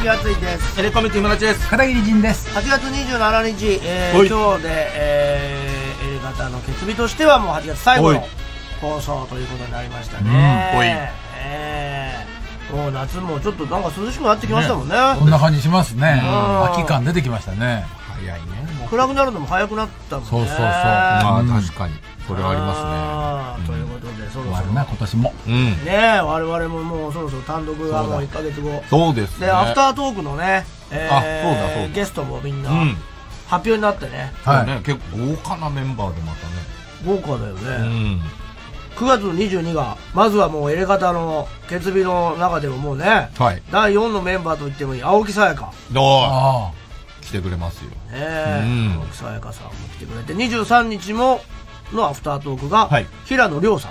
木敦之です。 エレコミック今立ちです。 片桐仁です。 8月27日、今日で、A 型の決日としてはもう8月最後の放送ということになりましたね。もう夏もちょっとなんか涼しくなってきましたもんね。 こんな感じしますね。秋感出てきましたね。 早いね。 暗くなるのも早くなったもんね。 そうそうそう。 まあ確かにそれはありますね。 ということでそろそろ終わるな今年も。 ねえ、我々ももうそろそろ単独がもう1ヶ月後。 そうですね。 でアフタートークのね、 そうだゲストもみんな発表になってね。 はいね、結構豪華なメンバーでまたね。 豪華だよね。9月の22がまずはもうエレガタの決日の中でももうね、第4のメンバーと言ってもいい青木さやか来てくれますよね。青木さやかさんも来てくれて、23日ものアフタートークが平野亮さん、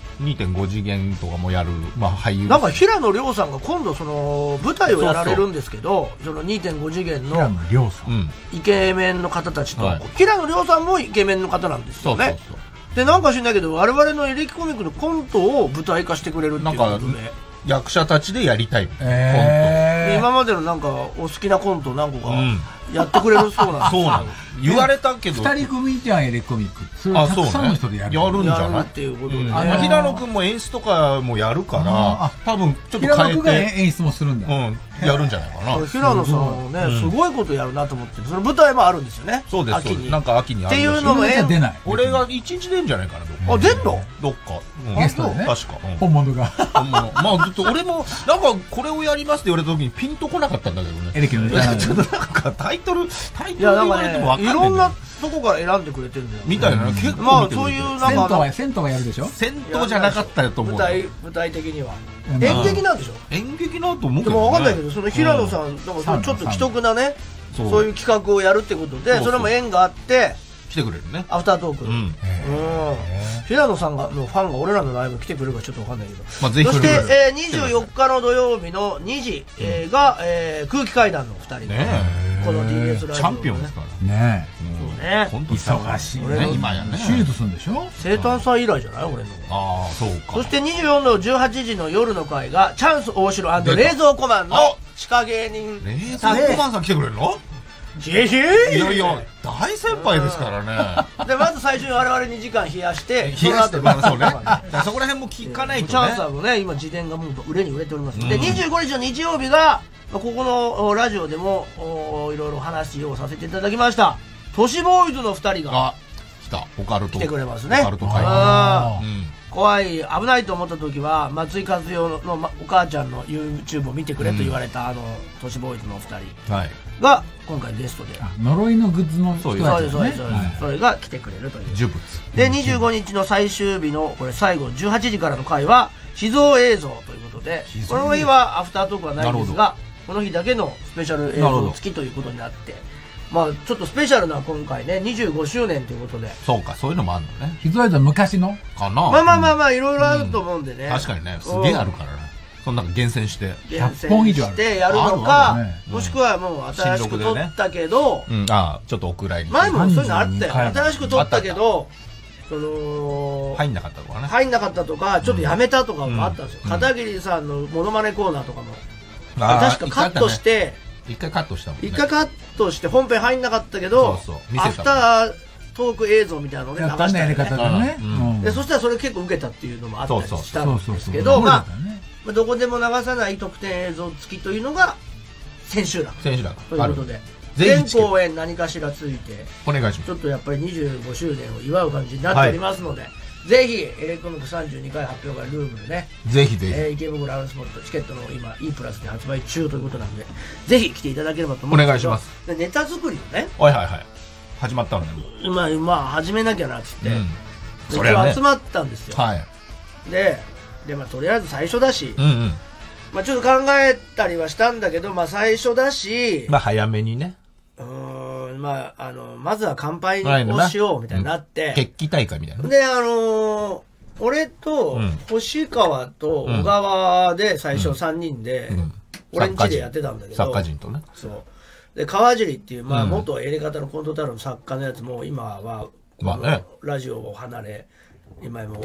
2.5 次元とかもやる、まあ俳優なんか平野亮さんが今度その舞台をやられるんですけど、その 2.5 次元のイケメンの方たちと、平野亮さんもイケメンの方なんですよね。でなんか知んないけど我々のエレキコミックのコントを舞台化してくれるっていうことで、 役者たちでやりたいコント、 今までのなんかお好きなコント何個かやってくれるそうなんです。 そうなの。言われたけど 2人組じゃんエレコミック。それたくさんの人でやるんじゃないっていうことで、 平野君も演出とかもやるから多分ちょっと変えて平野君が演出もするんだ。 やるんじゃないかな。 平野さんねすごいことやるなと思って、その舞台もあるんですよね。 そうです。なんか秋にあるっていうのも出ない。 俺が1日出るんじゃないかな。 あ、出んの？ どっかゲストでね。 確か本物が。 まあずっと俺もなんかこれをやりますって言われた時にピンとこなかったんだけどね。 エレキのちょっとなんかタイトルいやなんかね、いろんなとこから選んでくれてるんだよみたいな。結構まあそういうなんか銭湯はやるでしょ。 銭湯じゃなかったよと思う。 舞台的には演劇なんでしょ。 演劇なんと思うけど。 でも分かんないけど、その平野さんちょっと奇特なね、そういう企画をやるってことで、それも縁があって来てくれるね。 アフタートーク。平野さんのファンが俺らのライブ来てくれるかちょっと分かんないけど。そして24日の土曜日の2時が空気階段の2人でこの DS ライブチャンピオンですからね。 忙しいね今やね。 手術するんでしょ。 生誕祭以来じゃない俺の。 ああそうか。 そして24の18時の夜の会がチャンス大城&冷蔵庫マンの地下芸人冷蔵庫マンさん来てくれるの。 ぜひ。いやいや大先輩ですからね。 でまず最初に我々2時間冷やしてそうね。そこら辺も聞かないとね。 チャンスはもうね今自伝がもう売れに売れております。で25日の日曜日がここのラジオでもいろいろ話をさせていただきました都市ボーイズの2人が来てくれますね。怖い危ないと思った時は松井和代のお母ちゃんの YouTube を見てくれと言われた都市ボーイズの2人が今回ゲストで呪いのグッズの人たちですね。 それが来てくれるというで25日の最終日のこれ最後18時からの回は秘蔵映像ということで、この日はアフタートークはないんですがこの日だけのスペシャル映像付きということになって、まあちょっとスペシャルな今回ね25周年ということで。 そうか、そういうのもあるのね。 秘蔵映像昔のかな。 まあいろいろあると思うんでね。 確かにね、すげえあるからね。そんな厳選して 100本以上あるしてやるのか、もしくはもう新しく撮ったけど、 ちょっとお蔵入り前もそういうのあったよ。新しく撮ったけど入んなかったとかね。 入んなかったとかちょっとやめたとかもあったんですよ。片桐さんのモノマネコーナーとかも確かカットして一回カットしたもんね。 一回カットして本編入んなかったけどアフタートーク映像みたいなので流したね。でそしたらそれ結構受けたっていうのもあったりしたんですけど、まあどこでも流さない特典映像付きというのが千秋楽ということで、全公演何かしらついてお願いします。 ちょっとやっぱり25周年を祝う感じになっておりますので、ぜひエレコミック32回発表会ルームでね、 ぜひぜひ池袋アウトスポットチケットの今 E プラスで発売中ということなんで、ぜひ来ていただければと思うんですけど、お願いします。ネタ作りをね、 始まったのね。 まあ始めなきゃなっつってそれ集まったんですよ。でまあとりあえず最初だし、まあちょっと考えたりはしたんだけど、まあ最初だし、 まあ早めにね、 まずは乾杯をしようみたいになって、 決起大会みたいな。 で俺と星川と小川で最初3人で俺ん家でやってたんだけど、 作家人とね。 そうで川尻っていうまあ元エレガタのコント太郎の作家のやつも今はラジオを離れ今も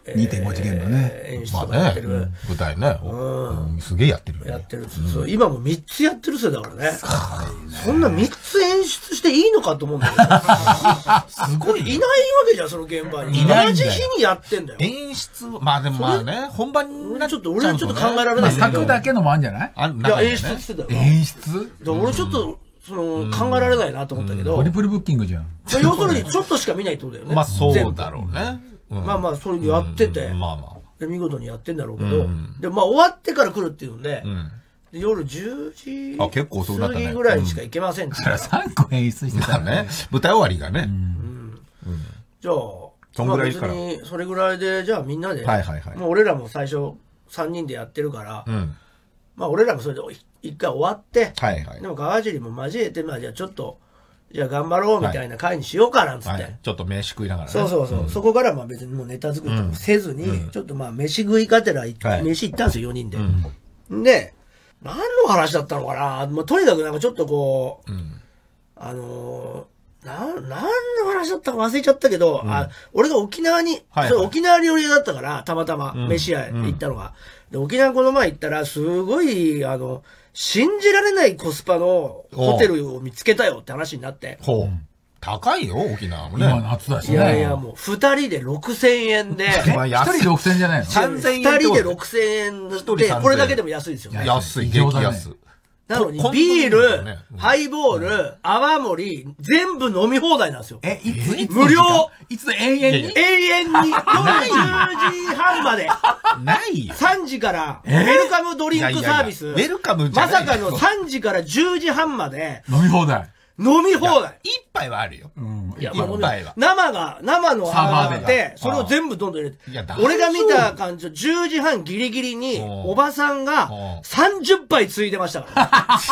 2.5次元のね。 演出とかやってる。 舞台ね。すげえやってるよね。 やってる。今も3つやってるせいだからね。そんな3つ演出していいのかと思うんだけど。すごい。いないわけじゃん、その現場に。同じ日にやってんだよ。 演出、まあでもまあね、本番になっちゃうとね。 俺はちょっと考えられないけど。 作だけのもあるんじゃない？ いや、演出してたよ。 演出？ 俺ちょっと、考えられないなと思ったけど。 トリプルブッキングじゃん。 要するに、ちょっとしか見ないってことだよね。 まあそうだろうね。 まあまあ、それやってて。 まあまあ。 で見事にやってんだろうけど、でまあ終わってから来るっていうんで、夜10時結構遅くなったね過ぎぐらいにしか行けませんって。 3個演出してたね。舞台終わりがね。 じゃあ、 そんぐらいから。 それぐらいで、じゃあみんなで、もう俺らも最初3人でやってるから、まあ俺らもそれで一回終わって、でも川尻も交えて、まあじゃあちょっと、じゃあ頑張ろうみたいな会にしようかなんつって。 ちょっと飯食いながらね。 そう。そこからまあ別にもうネタ作りとかせずに、ちょっとまあ飯食いがてら飯行ったんですよ、4人で。で、何の話だったのかな、まあ、とにかくなんかちょっとこう、何の話だったか忘れちゃったけど、俺が沖縄に、沖縄料理屋だったから、たまたま飯屋行ったのが。で、沖縄この前行ったら、すごい、信じられないコスパのホテルを見つけたよって話になって。 高いよ、沖縄もね。 今夏だしね。 いやいや、もう、2人で6000円で。 1人6000円じゃないの？ 3000円。2人で6000円で、これだけでも安いですよね。 安い、激安。 なのに、ビール、ハイボール、泡盛、全部飲み放題なんですよ。 いつ無料いつ永遠に永遠に夜10時半まで。 ないよ。 3時から、ウェルカムドリンクサービス。 ウェルカムじゃない。 まさかの3時から10時半まで。 飲み放題。 飲み放題。 一杯はあるよ。 いや、もう生の泡があって、それを全部どんどん入れて。俺が見た感じ、10時半ギリギリに、おばさんが30杯ついでましたから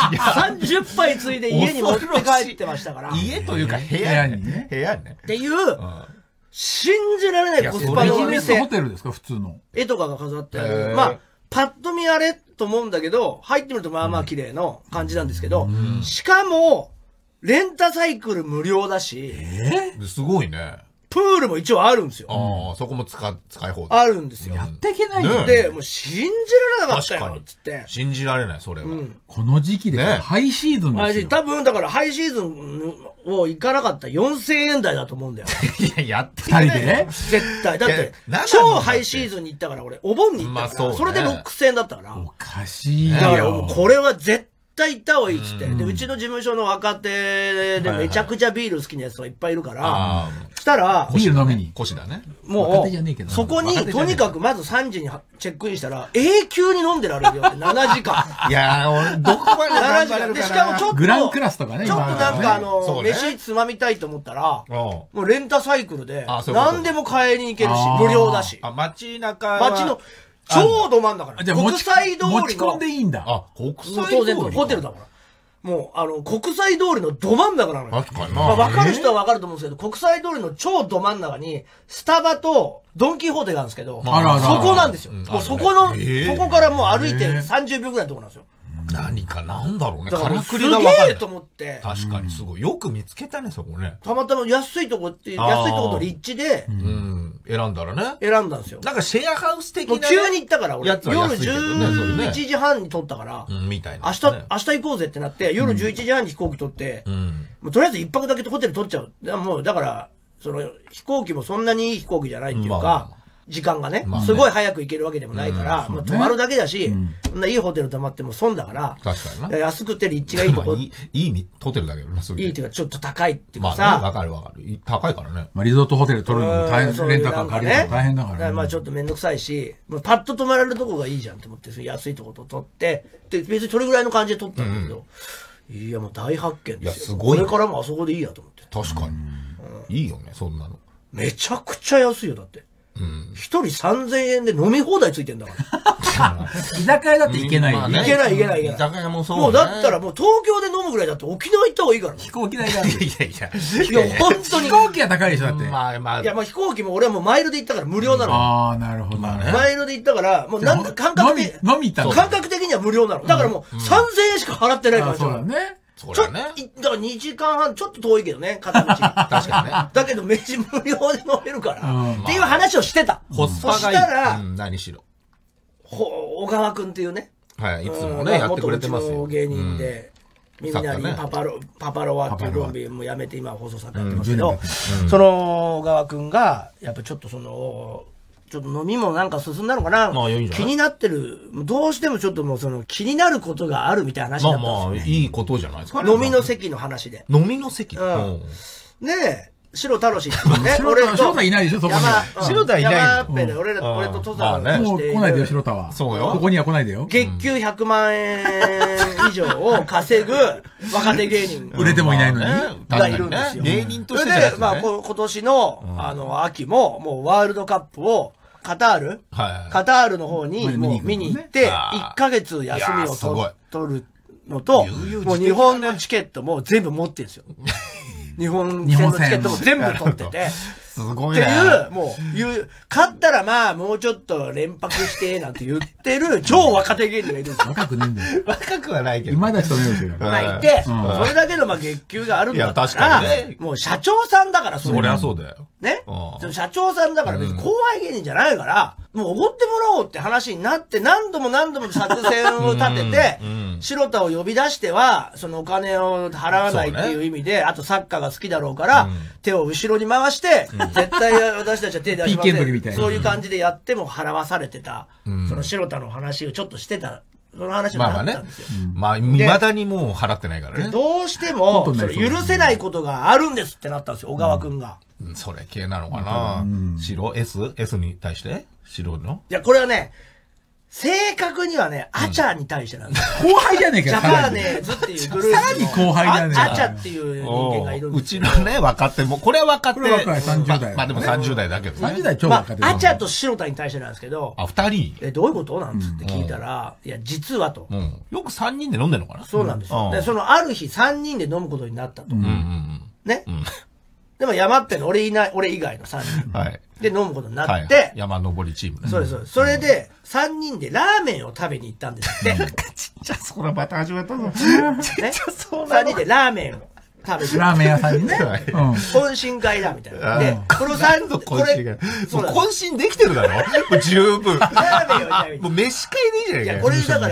。30杯ついで家に持って帰ってましたから。 家というか部屋にね。部屋ね。 っていう、信じられないコスパのお店。 ビジネスホテルですか、普通の。 絵とかが飾ってある。まあ、パッと見あれと思うんだけど、入ってみるとまあまあ綺麗な感じなんですけど、しかも、レンタサイクル無料だし、 すごいね。 プールも一応あるんですよ。 ああ、そこも使い放題。 あるんですよ。 やっていけないよ。 で、もう信じられなかったよ、つって。 信じられない、それは。 この時期で、ハイシーズンですよ。 多分、だからハイシーズンを行かなかったら4000円台だと思うんだよ。 いや、やって 2人でね。 絶対。だって、超ハイシーズンに行ったから、俺、お盆に行ったから、それで6000円だったから。 おかしいよ。 だから、これは絶対行った方がいいっつって。で、うちの事務所の若手でめちゃくちゃビール好きなやつがいっぱいいるから、したら、 ビール飲みに。 腰だね。 もう、そこに、とにかくまず3時にチェックインしたら、永久に飲んでられるよって、7時間。 いやー、俺、どこまで 7時間。で、しかもちょっと、 グランクラスとかね、 ちょっとなんか飯つまみたいと思ったら、もうレンタサイクルで、何でも買いに行けるし、無料だし。 街中街の、超ど真ん中。国際通りの。 持ち込んでいいんだ。 国際通り。当然、ホテルだから。もう、国際通りのど真ん中なのよ。 確かにまあ、わかる人はわかると思うんですけど、国際通りの超ど真ん中に、スタバとドンキホーテがあるんですけど、そこなんですよ。もうそこからもう歩いて30秒ぐらいのところなんですよ。 何かなんだろうね。 からくりが分かると思って。 確かにすごい。よく見つけたね、そこね。 たまたま安いとこの立地で、 選んだらね。 選んだんですよ。 なんかシェアハウス的な。 急に行ったから、俺。夜11時半に撮ったから、 みたいな。 明日行こうぜってなって、夜11時半に飛行機撮って、とりあえず一泊だけホテル取っちゃう。もう、だから、飛行機もそんなにいい飛行機じゃないっていうか、時間がね、すごい早く行けるわけでもないから、泊まるだけだし、そんないいホテル泊まっても損だから、 確かにな。 安くて立地がいいとこ。いいホテルだけどな、 いいっていうか、ちょっと高いっていうかさ。 まあ、わかるわかる。高いからね。 リゾートホテル取るのも大変、レンタカー借りるの大変だからね。 まあちょっとめんどくさいし、パッと泊まれるとこがいいじゃんって思って、安いとこと取って、で、別にそれぐらいの感じで取ったんだけど、いやもう大発見ですよ。いや、 すごい。 これからもあそこでいいやと思って。 確かに。いいよね、そんなの。 めちゃくちゃ安いよ、だって。一人3000円で飲み放題ついてんだから。 居酒屋だって行けない。 行けない。 居酒屋もそう。 もうだったらもう東京で飲むぐらいだって沖縄行った方がいいから。 飛行機代がある。 いや、本当に。 飛行機は高いでしょ、だって。 いや、まあ飛行機も俺はもうマイルで行ったから無料なの。 ああ、なるほど。 マイルで行ったから、もうなんか感覚的には無料なの。だからもう3000円しか払ってないから。 そうだね。 そうだね。 だから2時間半、ちょっと遠いけどね、片道。 確かにね。 だけど飯無料で飲めるから。っていう話をしてた。 コスパがいい。 そしたら、 何しろ。 小川くんっていうね。 はい、いつもね、やってくれてますよ。 元うちの芸人で、みんなにパパロワっていうコンビもやめて今放送作家やってますけど、その小川くんが、やっぱちょっとちょっと飲みもなんか進んだのかな、気になってる、どうしてもちょっともう気になることがあるみたいな話だったんですよ、ね。 まあ、いいことじゃないですかね。 飲みの席の話で。 飲みの席で、白太郎氏っていうね。 白太いないでしょ、そこに。 白太いない山っぺで、俺と登山してもう来ないでよ、白太は。 そうよ。 ここには来ないでよ。 月給100万円以上を稼ぐ若手芸人。 売れてもいないのに。 がいるんですよ。 芸人として。 それで、まあ、今年の、秋も、もうワールドカップを、カタールの方にもう見に行って、1ヶ月休みを取るのと、もう日本のチケットも全部持ってるんですよ。日本戦のチケットも全部取ってて。 すごいね。 っていう、もう、勝ったらまあ、もうちょっと連泊して、なんて言ってる超若手芸人がいるんですよ。 若くねえんだよ。 若くはないけど。 今だちとねえですよ。 まあ、いて、それだけのまあ月給があるんだったら、もう社長さんだから、 そりゃそうだよ。 ね。社長さんだから別に後輩芸人じゃないから、もうおごってもらおうって話になって、何度も作戦を立てて、白田を呼び出しては、そのお金を払わないっていう意味で、あとサッカーが好きだろうから、手を後ろに回して、絶対私たちは手出しません。そういう感じでやっても払わされてた、その白田の話をちょっとしてた。その話もあったんですよ。 まあ、未だにもう払ってないからね。 どうしても、許せないことがあるんですってなったんですよ、小川くんが。 それ系なのかな白 ?S に対して白のいや、これはね、正確にはね、アチャに対してなんですよ。後輩じゃねえかジャパーネーズっていうグループ。 さらに後輩じゃねえか。 アチャっていう人間がいるんですよ。 うちのね、若手も、これは若手。 これ若い30代。 まあでも30代だけどね。 30代超若手。 アチャと白田に対してなんですけど。 あ、2人どういうことなんつって聞いたら、いや、実はと。 よく3人で飲んでるのかなそうなんですよ。で、そのある日3人で飲むことになったと。ね。でも山っぺの俺以外の3人。 はい。 で、飲むことになって。 山登りチームね。 そうです、そうです。それで、3人でラーメンを食べに行ったんですって。 ちっちゃそうなまた始まったぞ。 ね。3人でラーメンを食べて。 ラーメン屋さんにね。 懇親会だ、みたいな。で、この3人、これ、 懇親できてるだろ十分。 ラーメンを食べもう飯会でいいじゃないか。 いや、これだから、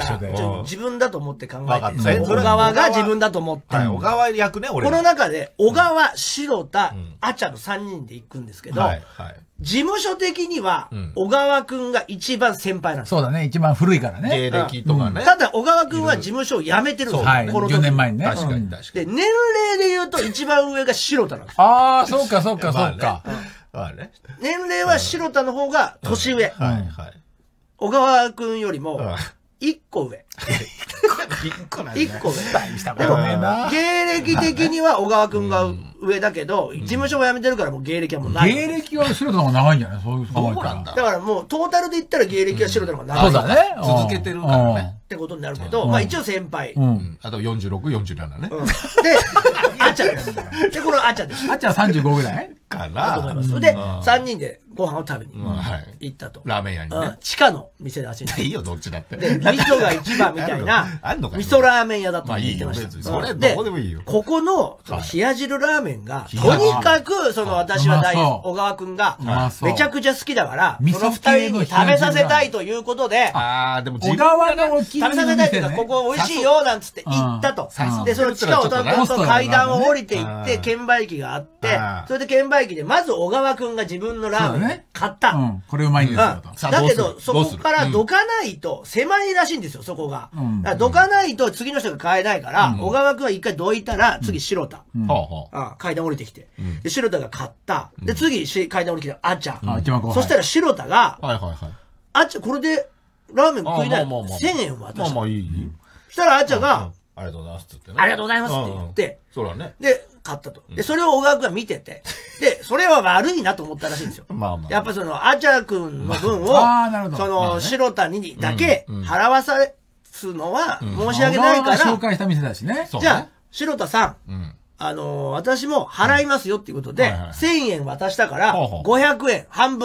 自分だと思って考えてる。小川が自分だと思って。 小川役ね、俺。 この中で、小川、白田、あちゃの3人で行くんですけど、事務所的には、小川くんが一番先輩なんです。 そうだね、一番古いからね。 芸歴とかね。 ただ、小川くんは事務所を辞めてるんですよ。 はい、4年前にね。 確かに確かに。で、年齢で言うと一番上が白田なんです。 ああ、そうか、そうか、そうか。 年齢は白田の方が年上。小川くんよりも、1個上。1個上。でも、芸歴的には小川くんが上だけど、事務所も辞めてるからもう芸歴はもうない。 芸歴は白田の方が長いんじゃないそういう考え方なんだ。 だからもう、トータルで言ったら芸歴は白田の方が長い。 そうだね。 続けてるからね。 ってことになるけど、まあ一応先輩。 あと46、47ね。 で、あちゃです。で、このあちゃです。 あちゃは35ぐらいかな。 と思います。で、3人でご飯を食べに行ったと。 ラーメン屋にね。 地下の店らしいんです。 いいよ、どっちだって。 で、味噌が一番みたいな、味噌ラーメン屋だと言ってました。 それどこでもいいよ。 ここの、冷や汁ラーメンが、とにかく、私は小川くんが、めちゃくちゃ好きだから、その2人に食べさせたいということで、 でも小川の食べさせたいっていうか、ここ美味しいよ、なんつって行ったと。で、その地下をどんどんと階段を降りていって、券売機があって、それで券売機で、まず小川くんが自分のラーメン買った。 これうまいんですよと。 だけど、そこからどかないと、狭いらしいんですよ、そこが。どかないと次の人が買えないから、小川くんは一回どいたら、次白田。階段降りてきて。で、白田が買った。で、次階段降りてきたあちゃん。そしたら白田が、あちゃん、これでラーメン食いない。1000円渡した。そしたらあちゃんが、 ありがとうございますって言ってありがとうございますって言って、 そうだね。 で、買ったと。で、それを小川くんが見てて、で、それは悪いなと思ったらしいんですよ。やっぱあちゃくんの分を、白田にだけ払わさすのは申し訳ないから、 紹介した店だしね。 じゃあ、白田さん、私も払いますよっていうことで、1000円渡したから、500円、半分、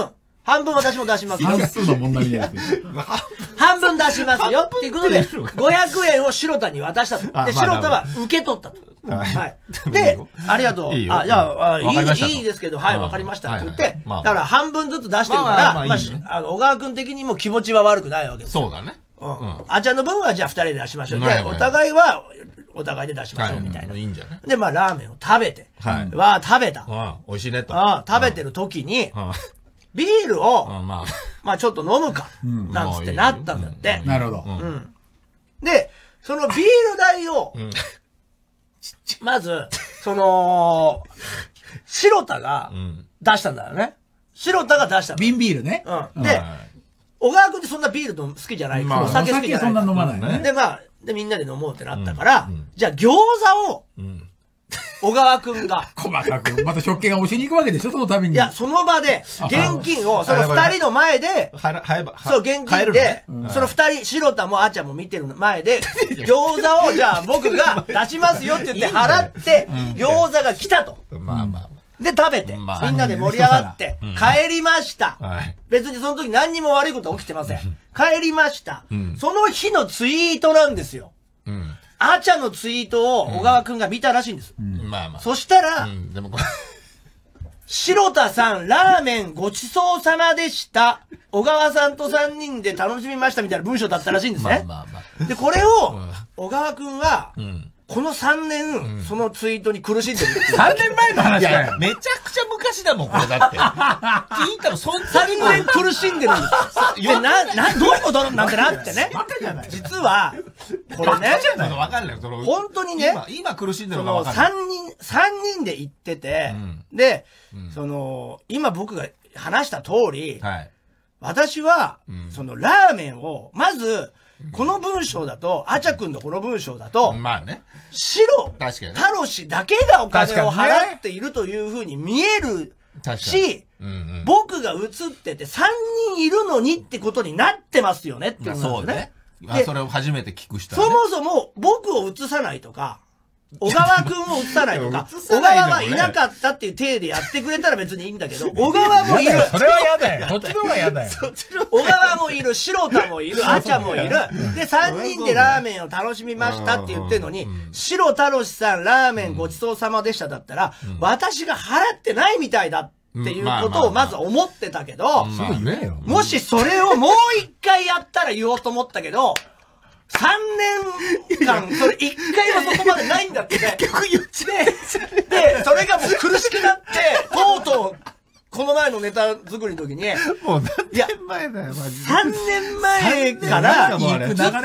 半分私も出しますよ。 算数の問題みたいなやつ。 半分出しますよっていうことで、500円を白田に渡したと。で、白田は受け取ったと。はい。で、ありがとう。じゃあ、いいですけど、はい、わかりましたって言って、だから半分ずつ出してるから、小川くん的にも気持ちは悪くないわけです。 そうだね。 あちゃんの分はじゃあ2人で出しましょう。で、お互いは、お互いで出しましょうみたいな。 いいんじゃない？ で、まあ、ラーメンを食べて、食べた。 美味しいねと。 食べてる時に、ビールを、まあちょっと飲むか、なんつってなったんだって。 なるほど。 で、そのビール代を、まず、白田が出したんだよね。白田が出した瓶ビールね。 で、小川くんってそんなビールの好きじゃない。お酒好きじゃない。 そんな飲まないね。 で、まあ、みんなで飲もうってなったから、じゃあ餃子を、小川くんが。 細かく、また食券が押しに行くわけでしょ、そのために。 いや、その場で、現金を、その二人の前で、そう、現金で、その二人、白田もあちゃんも見てる前で、餃子をじゃあ僕が出しますよって言って払って、餃子が来たと。で、食べて、みんなで盛り上がって、帰りました。別にその時何にも悪いこと起きてません。帰りました。その日のツイートなんですよ。あちゃんのツイートを小川くんが見たらしいんです。そしたら、白田さん、ラーメンごちそうさまでした。小川さんと3人で楽しみましたみたいな文章だったらしいんですね。で、これを、小川くんは、この3年、そのツイートに苦しんでる。 3年前の話だよ。 めちゃくちゃ昔だもん、これだって。聞いたら、 3年苦しんでるんですよ。で、どういうことなんてなってね。実は、これね、本当にね、 今苦しんでるのが分かる。 3人で行ってて、で、今僕が話した通り、私は、ラーメンを、まず、この文章だと、あちゃくんのこの文章だと、白、タロシだけがお金を払っているというふうに見えるし、僕が映ってて3人いるのにってことになってますよねってことなんですね。 それを初めて聞く人そもそも僕を映さないとか、小川くんを映さないとか、小川はいなかったっていう体でやってくれたら別にいいんだけど、小川もいる。 それは嫌だよ。そっちの方が嫌だよ。 小川もいる、白田もいる、あちゃもいる。で、3人でラーメンを楽しみましたって言ってるのに、白太郎さんラーメンごちそうさまでしただったら、私が払ってないみたいだっていうことをまず思ってたけど、もしそれをもう一回やったら言おうと思ったけど、3年間、それ1回はそこまでないんだって。結局言ってで、それがもう苦しくなって、とうとう、この前のネタ作りの時に、 もう何年前だよ、マジで。 3年前から、もう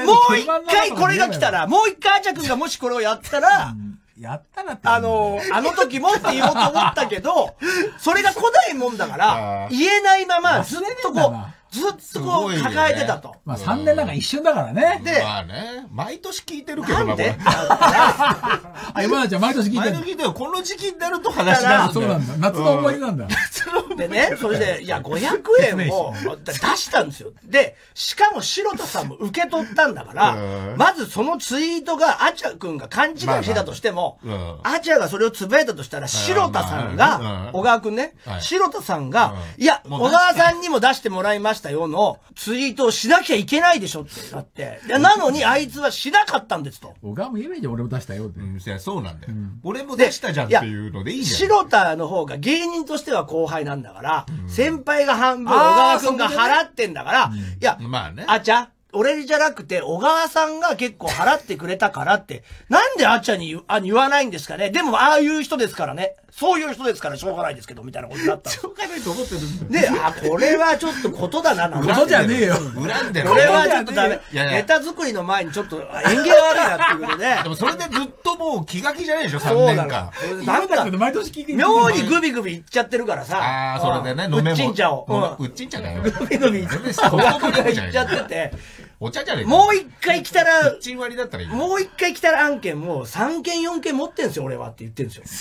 1回これが来たら、もう1回あちゃくんがもしこれをやったら、 やったらって。 あの時もって言おうと思ったけど、それが来ないもんだから、言えないまま、ずっとこう、ずっとこう抱えてたと。 まあ3年なんか一瞬だからね。 で、まあね、毎年聞いてるけどな、これ。 今田ちゃん毎年聞いてる。 毎年聞いてる。この時期になると話になる。 そうなんだ。夏の思い出なんだ。 でね、それで、いや、500円を出したんですよ。で、しかも白田さんも受け取ったんだから、まずそのツイートが、あちゃくんが勘違いしてたとしても、あちゃがそれをつぶやいたとしたら、白田さんが、小川くんね、白田さんが、いや、小川さんにも出してもらいましたよのツイートをしなきゃいけないでしょってなって、なのにあいつはしなかったんですと。 小川も言えばいいじゃん、俺も出したよって。 そうなんだよ。俺も出したじゃんっていうのでいいじゃん。 白田の方が芸人としては後輩なんだから、先輩が半分、小川くんが払ってんだから、いや、あちゃ、俺じゃなくて、小川さんが結構払ってくれたからって、なんであっちゃんに言わないんですかね。でも、ああいう人ですからね。そういう人ですからしょうがないですけど、みたいなことだったしょうがないと思ってるんだ。で、これはちょっとことだな、 ことじゃねえよ。 恨んでる。 これはちょっとダメ。ネタ作りの前にちょっと縁起が悪いなっていうことで。 でもそれでずっともう気が気じゃないでしょ、3年間。 なんだけど毎年聞いてる。 妙にグビグビいっちゃってるからさ。 ああ、それでね、飲めも。 うっちんちゃを。 うっちんちゃだよ。 グビグビいっちゃってて。 お茶じゃねえか。 もう一回来たら、 1割だったらいい。 もう一回来たら案件もう3件4件持ってんすよ、俺はって言ってんすよ。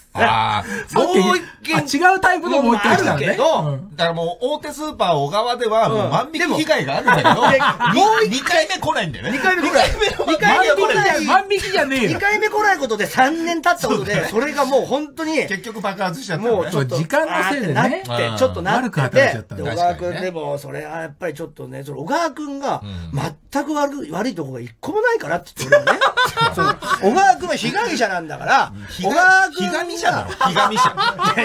ああ、 もう一軒違うタイプのもう一軒来たのね。 あるけど、 だからもう大手スーパー小川ではもう万引き被害があるんだけど、 もう 2回目来ないんだよね。 2回目来ない。2回目来ない。 万引きじゃねえよ。 2回目来ないことで3年経ったことで、それがもう本当に、 結局爆発しちゃった。 もうちょっと、 時間のせいでね。 ちょっとなってて、 小川くんでも、それはやっぱりちょっとね、小川くんが、全く悪いとこが一個もないからって言って俺はね。小川くんは被害者なんだから、小川くんが。 ひがみ者だろ、ひがみ者。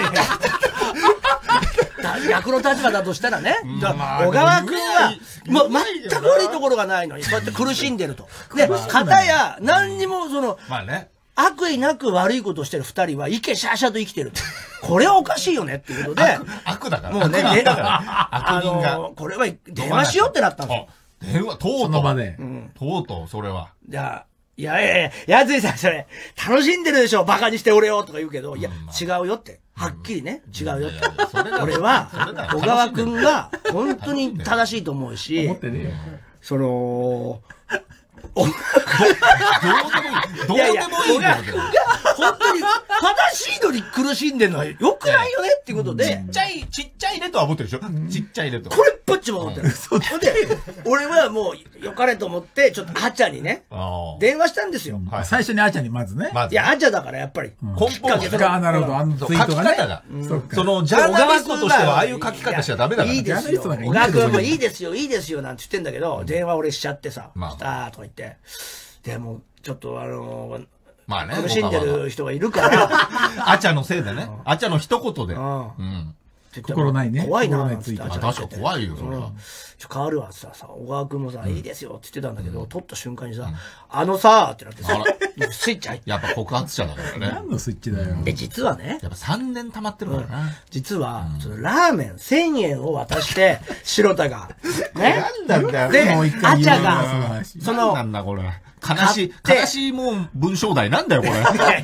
逆の立場だとしたらね、小川くんは、もう全く悪いところがないのに、こうやって苦しんでると。で、片や、何にもまあね。 悪意なく悪いことをしてる二人は、イケシャーシャーと生きてる。これはおかしいよねっていうことで、 悪だから。 もうね、 悪人が。 これは電話しようってなったんですよ。 電話、とうとう。 その場で。 とうとう、それは。 じゃあ、やついさん、それ、楽しんでるでしょ、バカにして俺よとか言うけど、いや、違うよって。はっきりね、違うよって。俺は、小川くんが、本当に正しいと思うし、 思ってねえよ。 その、 どうでもいいんだよ。 本当に正しいのに苦しんでるのは良くないよねっていうことで、 ちっちゃいねとは思ってるでしょ。ちっちゃいねと。 これっぽっちも思ってる。ほんで、俺はもう良かれと思って、ちょっとあちゃにね、電話したんですよ。 最初にあちゃんにまずね。 いや、あちゃだからやっぱり。 根本が、なるほど、あのツイートがね。 その、ジャーナリストとしてはああいう書き方しちゃダメだから。 いいですよ。小川くんもいいですよ、いいですよ、なんて言ってんだけど、電話俺しちゃってさ、来たとか言って。でも、ちょっとまあね。 苦しんでる人がいるから。 あちゃのせいでね。あちゃの一言で。 心ないね。 怖いな。 確か怖いよ、それは。 変わるわってさ、小川くんもさ、いいですよって言ってたんだけど、取った瞬間にさ、さってなってさ、スイッチ入って。 やっぱ告発者だからね。 何のスイッチだよ。 で、実はね。 やっぱ3年溜まってるからな。 実は、そのラーメン1000円を渡して、白田が。ね。 なんなんだよ。 で、あちゃが、 その、なんだこれ。悲しいもん文章題なんだよ、これ。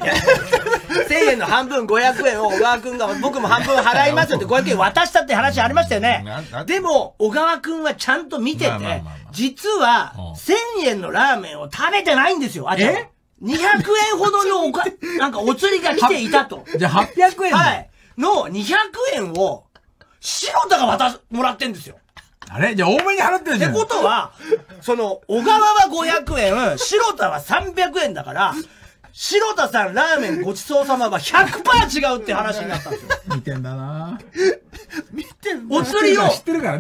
1000円の半分500円を小川くんが僕も半分払いますって500円渡したって話ありましたよね。でも、小川くんはちゃんと見てて、実は1000円のラーメンを食べてないんですよ、あちゃん。200円ほどのなんかお釣りが来ていたと。 じゃあ800円はい。の200円を、白田がもらってんですよ。 あれじゃあ多めに払ってるじゃん。 ってことは、その、小川は500円、白田は300円だから、白田さんラーメンごちそうさまは 100% 違うって話になったんですよ。 見てんだな見てんだ。お釣りを、もし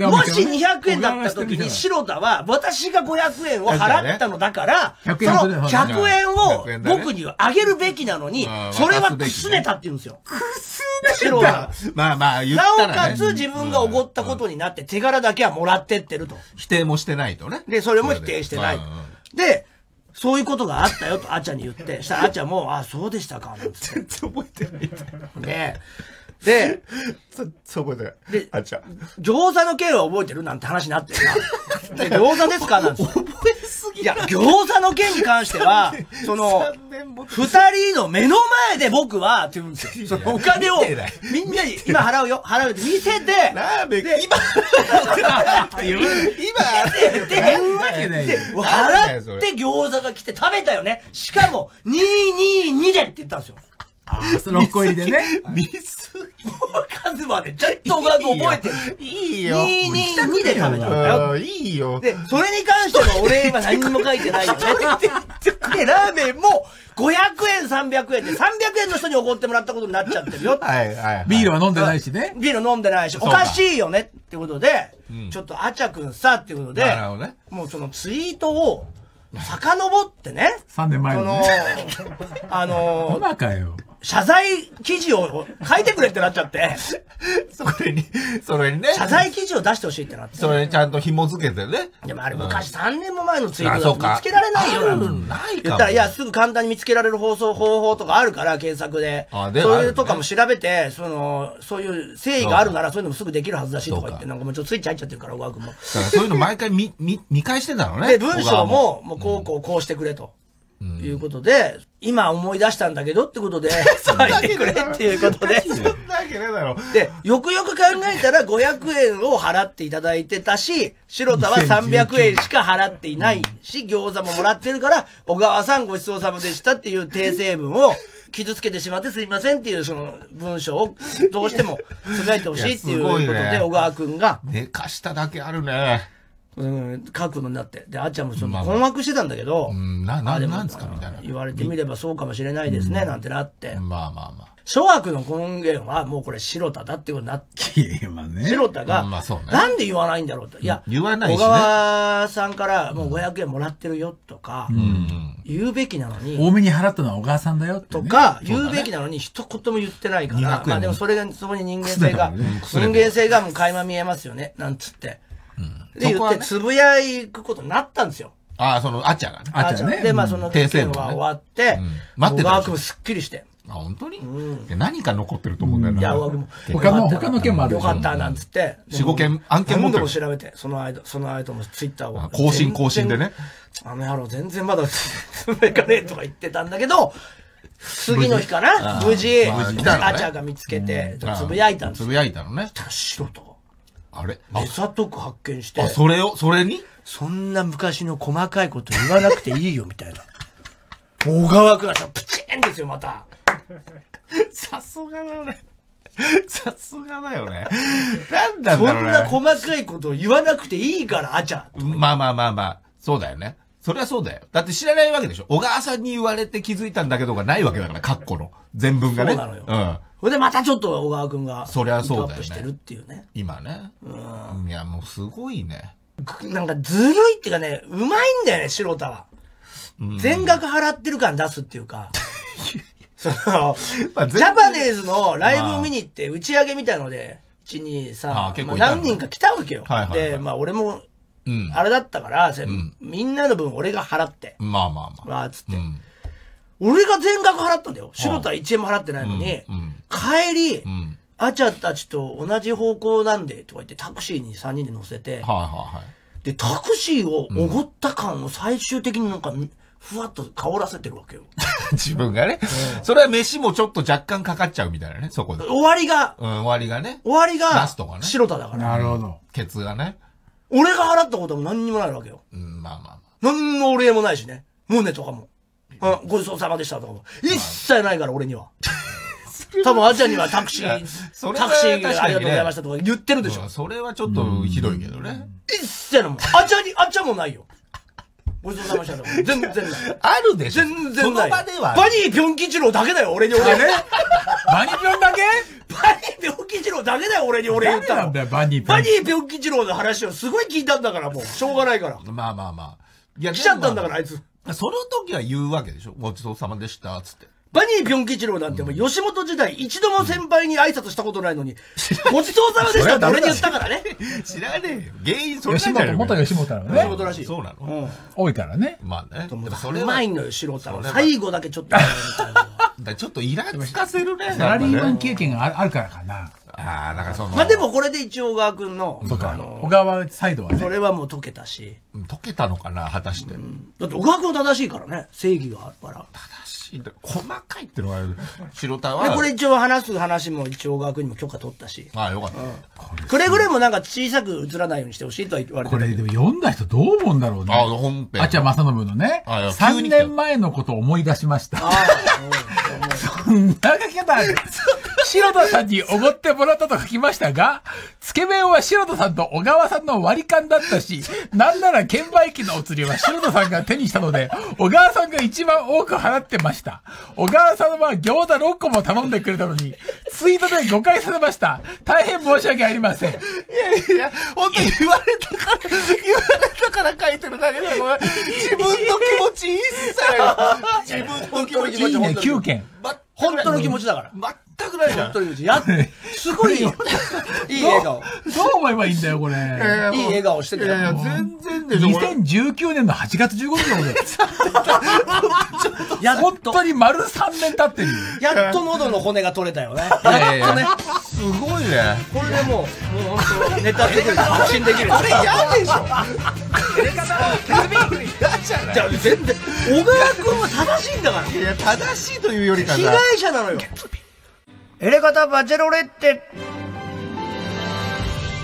200円だった時に白田は、私が500円を払ったのだから、その100円を僕にはあげるべきなのに、それはくすねたって言うんですよ。 くすねたまあまあ言ったらね。 なおかつ自分がおごったことになって手柄だけはもらってってると。 否定もしてないとね。 で、それも否定してない。で、そういうことがあったよとあちゃんに言って、したらあちゃんも、あ、そうでしたか、なんつって。 全然覚えてない。 で、 そう覚えてない。あちゃん。 餃子の件は覚えてるなんて話になってるな。餃子ですかなんつって。 覚えすぎ。 いや、餃子の件に関しては、その、二人の目の前で僕は、って言うんですよ。そのお金を、みんなに、今払うよ、払うって見せて、 ラーメン、今、 言うわけないよ。 払って餃子が来て食べたよね。しかも、222でって言ったんですよ。 ああ、その6個入りでね。 ミス数までちゃんと覚えてる。 いいよ。 222で食べたんだよ。 いいよ。 で、それに関してはお礼は何にも書いてないよね。で、ラーメンも500円、300円で300円の人におごってもらったことになっちゃってるよ。 はいはい。ビールは飲んでないしね。 ビール飲んでないし、おかしいよねってことで、ちょっとあちゃくんさっていうことで、もうそのツイートを遡ってね。 3年前のね。 今かよ。 謝罪記事を書いてくれってなっちゃって。 それにね。 謝罪記事を出してほしいってなって。 それにちゃんと紐付けてね。 でもあれ昔3年も前のツイートだと見つけられないよ。 ないか。 言ったら、いや、すぐ簡単に見つけられる方法とかあるから、検索で。そういうとかも調べて、そういう誠意があるならそういうのもすぐできるはずだしとか言って、なんかもうちょっとスイッチ入っちゃってるから、小川君も。 そういうの毎回見返してんだろうね。 で、文章も、もうこうしてくれと。いうことで、今思い出したんだけどってことで、書いてくれっていうことで。 そんなわけねえだろ。 で、よくよく考えたら500円を払っていただいてたし、白田は300円しか払っていないし、餃子ももらってるから、小川さんごちそうさまでしたっていう訂正文を傷つけてしまってすいませんっていうその文章をどうしてもつぶやいてほしいっていうことで、小川くんが。 寝かしただけあるね。 書くのになって。で、あっちゃんもちょっと困惑してたんだけど、 なんですかみたいな。 言われてみればそうかもしれないですね、なんてなって。 まあまあまあ。 諸悪の根源はもうこれ白田だってことになって、白田がなんで言わないんだろうと。いや、 言わないしね。 小川さんからもう500円もらってるよとか言うべきなのに、 多めに払ったのは小川さんだよとか言うべきなのに一言も言ってないから、まあでもそれがそこに人間性がもう垣間見えますよねなんつって、で言ってつぶやくことになったんですよ。 あっちゃんがね。 あっちゃんね。でまあその件は終わって小川君すっきりして。 本当に何か残ってると思うんだよな。いや、 他の件もあるよかったなんつって。 4、5件、案件持ってる。 何度も調べて、その間もツイッターを。 更新でね。 あの野郎全然まだつぶやかねえとか言ってたんだけど、次の日かな無事、あちゃんが見つけて、つぶやいたんです。 つぶやいたのね。 したら白と。 あれ目ざとく発見して。 それにそんな昔の細かいこと言わなくていいよみたいな。小川くんがプチーンですよ、また。 さすがだよね。さすがだよね。なんだろうね。 そんな細かいことを言わなくていいから、あちゃん。 まあ。そうだよね。そりゃそうだよ。だって知らないわけでしょ。小川さんに言われて気づいたんだけどがないわけだから、カッコの。全文がね。 そうなのよ。それでまたちょっと小川くんが。 そりゃそうだよね。 アップしてるっていうね。 今ね。いや、もうすごいね。 なんかずるいっていうかね、うまいんだよね、白田は。全額払ってる感出すっていうか。ジャパネーズのライブを見に行って打ち上げみたいので、1、2、3、何人か来たわけよ。で、まあ俺も、あれだったから、みんなの分俺が払って。 まあ。 つって。俺が全額払ったんだよ。白田は1円も払ってないのに、帰り、あちゃたちと同じ方向なんで、とか言ってタクシーに3人で乗せて、で、タクシーをおごった感を最終的になんか、ふわっと香らせてるわけよ。 自分がね。それは飯もちょっと若干かかっちゃうみたいなね、そこで。 終わりが。 終わりがね。 終わりが。 ラストがね。 白田だから。 なるほど。 ケツがね。 俺が払ったことも何にもないわけよ。 まあ。 何のお礼もないしね。モネとかも。ごちそうさまでしたとかも。一切ないから、俺には。多分、あちゃんにはタクシーありがとうございましたとか言ってるでしょ。 それはちょっとひどいけどね。 一切のもん。あちゃんもないよ。ごちそうさまでしたとか。全然ない。 あるでしょ。 全然ない。 バニーピョン吉郎だけだよ、俺に俺ね。 バニーピョンだけバニーピョン吉郎だけだよ、俺に俺言ったの。 バニーピョン吉郎の話をすごい聞いたんだから、もう。しょうがないから。 まあ。 来ちゃったんだから、あいつ。 その時は言うわけでしょ。ごちそうさまでした、つって。 バニーピョン吉郎なんてもう吉本時代一度も先輩に挨拶したことないのに、ごちそうさまでしたって俺に言ったからね。 知らねえよ。原因それなんじゃないの？ 元吉本なのね。 吉本らしい。 そうなの？ 多いからね。 まあね。 それうまいのよ、素人は。最後だけちょっと。 ちょっとイラつかせるね。 サラリーマン経験があるからかな。 だからその。 まあでもこれで一応小川くんの。 小川サイドはね。 それはもう解けたし。 解けたのかな、果たして。 だって小川くんは正しいからね。正義があるから。 正しい。細かいってのが白田は。 で、これ一応話す話も一応小川くんにも許可取ったし。 よかった。 くれぐれもなんか小さく映らないようにしてほしいとは言われてる。 これでも読んだ人どう思うんだろうね。 本編。 あちゃ正信のね。3年前のことを思い出しました。そんな書き方ある。白田さんにおごってもらったと書きましたが、つけ麺は白田さんと小川さんの割り勘だったし、なんなら券売機のお釣りは白田さんが手にしたので、小川さんが一番多く払ってました。小川さんは餃子6個も頼んでくれたのに、ツイートで誤解されました。大変申し訳ありません。いや、本当に言われたから書いてるだけだよ。自分の気持ち一切。自分の気持ちいいね、9件。 本当の気持ちだから。 全くないじゃん。 本当の気持ち。すごいよ。いい笑顔。 どう思えばいいんだよ、これ。 いい笑顔してたよ。 いや、全然でしょ。 2019年の8月15日だもんね。本当に丸3年経ってるよ。 やっと喉の骨が取れたよね。やっとね。 すごいね。 これでもう本当ネタできる。発信できる。 これ嫌でしょ。 じゃあ全然小川君は正しいんだから。 いや、正しいというよりか被害者なのよ。エレガタバチェロレッテ。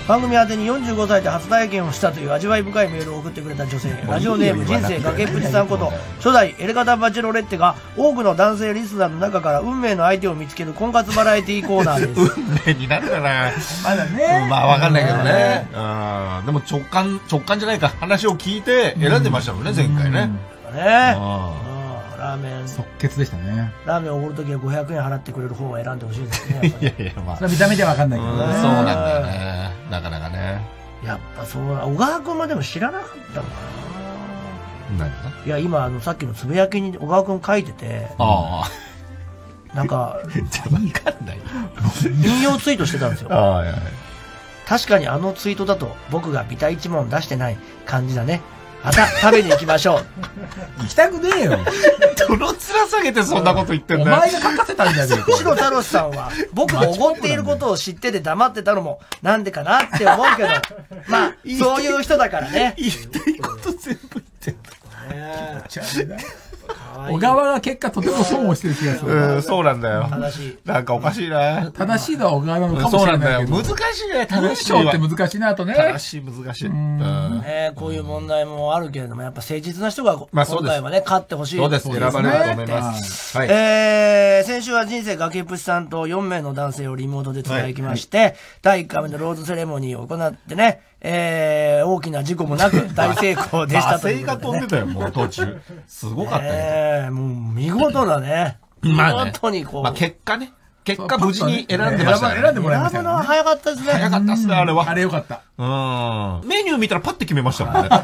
番組宛てに45歳で初体験をしたという味わい深いメールを送ってくれた女性、ラジオネーム人生崖っぷちさんこと初代エレガタバチェロレッテが多くの男性リスナーの中から運命の相手を見つける婚活バラエティーコーナーです。 運命になるかな。 まだね。 まあわかんないけどね。でも直感じゃないか、話を聞いて選んでましたもんね、前回ね。 ラーメン即決でしたね。 ラーメンをおごるときは500円払ってくれる方を選んでほしいですね。 いやいや、まあそれは見た目では分かんないけどね。 そうなんだよね、なかなかね。 やっぱそうだ。小川君はでも知らなかったのかな。何だ。いや今さっきのつぶやきに小川君書いてて、なんか分かんない引用ツイートしてたんですよ。確かにあのツイートだと僕がビタ一問出してない感じだね。また食べに行きましょう。 行きたくねえよ。 どの面下げてそんなこと言ってんだよ。 お前が書かせたんじゃねえか。 白太郎さんは僕がおごっていることを知ってて黙ってたのもなんでかなって思うけど、まあそういう人だからね。 言いたいこと全部言ってんだ。 小川が結果とても損をしてる気がする。 そうなんだよ。 正しい。 なんかおかしいな。 正しいのは小川なのかもしれないけど。 難しいね。 文章って難しいなとね。 正しい、難しい。 こういう問題もあるけれども、やっぱ誠実な人が今回はね、勝ってほしい。 そうです。選ばれると思います。 先週は人生崖っぷちさんと4名の男性をリモートでつないきまして、第1回目のローズセレモニーを行ってね、大きな事故もなく大成功でしたということで、ね。 飛んでたよ、もう途中。すごかったよ。 もう見事なね。見事にこう。 まあ結果無事に選んでましたね。 選んでもらいました。 選ぶのは早かったですね。 早かったっすね、あれは。 あれよかった。 メニュー見たらパッて決めましたもんね。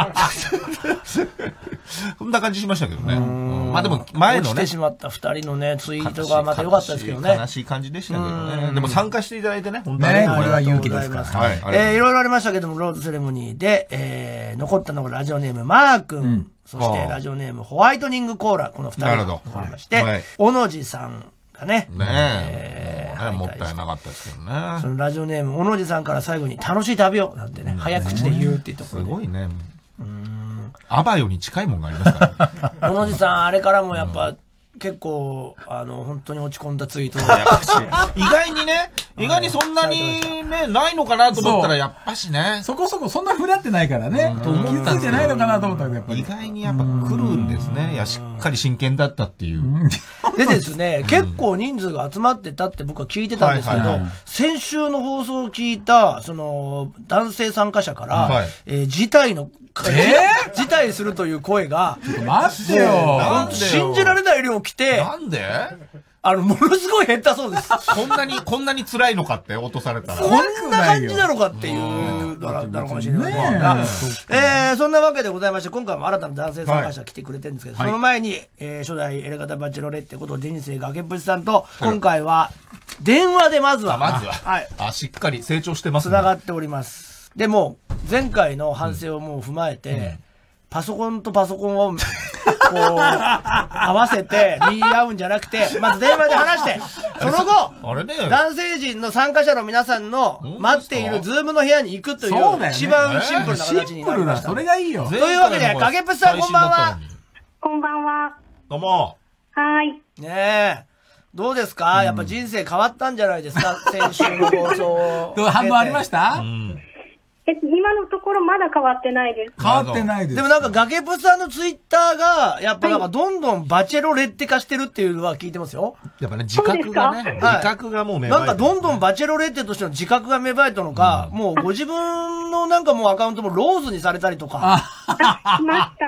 こんな感じしましたけどね。まあでも前のね。 落ちてしまった2人のね、ツイートがまた良かったですけどね。 悲しい感じでしたけどね。でも参加していただいてね、本当に。 ね、これは勇気ですから。 いろいろありましたけども、ローズセレモニーで、残ったのがラジオネームマー君、そしてラジオネームホワイトニングコーラ、この2人が残りまして、小野寺さんがね。 もったいなかったですけどね。 そのラジオネーム小野寺さんから最後に楽しい旅をなんてね、早口で言うっていうところ。 すごいね。アバヨに近いもんがありますから。 小野寺さん、あれからもやっぱ、結構、本当に落ち込んだツイート意外にそんなにね、ないのかなと思ったら、やっぱしね。 そこそこそんなふらってないからね。気づいてないのかなと思ったけど、やっぱり。 意外にやっぱ来るんですね。いや、しっかり真剣だったっていう。 でですね、結構人数が集まってたって僕は聞いてたんですけど、先週の放送を聞いた、その、男性参加者から、辞退するという声が、 待ってよ。 信じられない量来て、 なんでものすごい減ったそうです。 こんなに辛いのかって落とされたら。 こんな感じなのかっていうのかもしれないですが、そんなわけでございまして、今回も新たな男性参加者来てくれてるんですけど、その前に、初代エレガタバチェロレってこと人生崖っぷちさんと、今回は電話でまずは、 しっかり成長してますね。 繋がっております。でも、前回の反省をもう踏まえて、パソコンとパソコンを、こう、合わせて言い合うんじゃなくて、まず電話で話して、その後、男性陣の参加者の皆さんの待っているズームの部屋に行くという、一番シンプルな形になりました。 それがいいよ。 というわけで、崖っぷちさんこんばんは。 こんばんは。 どうも。 はい。 ねえ。どうですか、やっぱ人生変わったんじゃないですか、先週の放送。 反応ありました？ 今のところまだ変わってないです。 変わってないです。 でもなんか崖っぷちさんのツイッターが、やっぱなんかどんどんバチェロレッテ化してるっていうのは聞いてますよ。 やっぱね、自覚がもう芽生えてる。 なんかどんどんバチェロレッテとしての自覚が芽生えたのか、もうご自分のなんかもうアカウントもローズにされたりとか。 しました。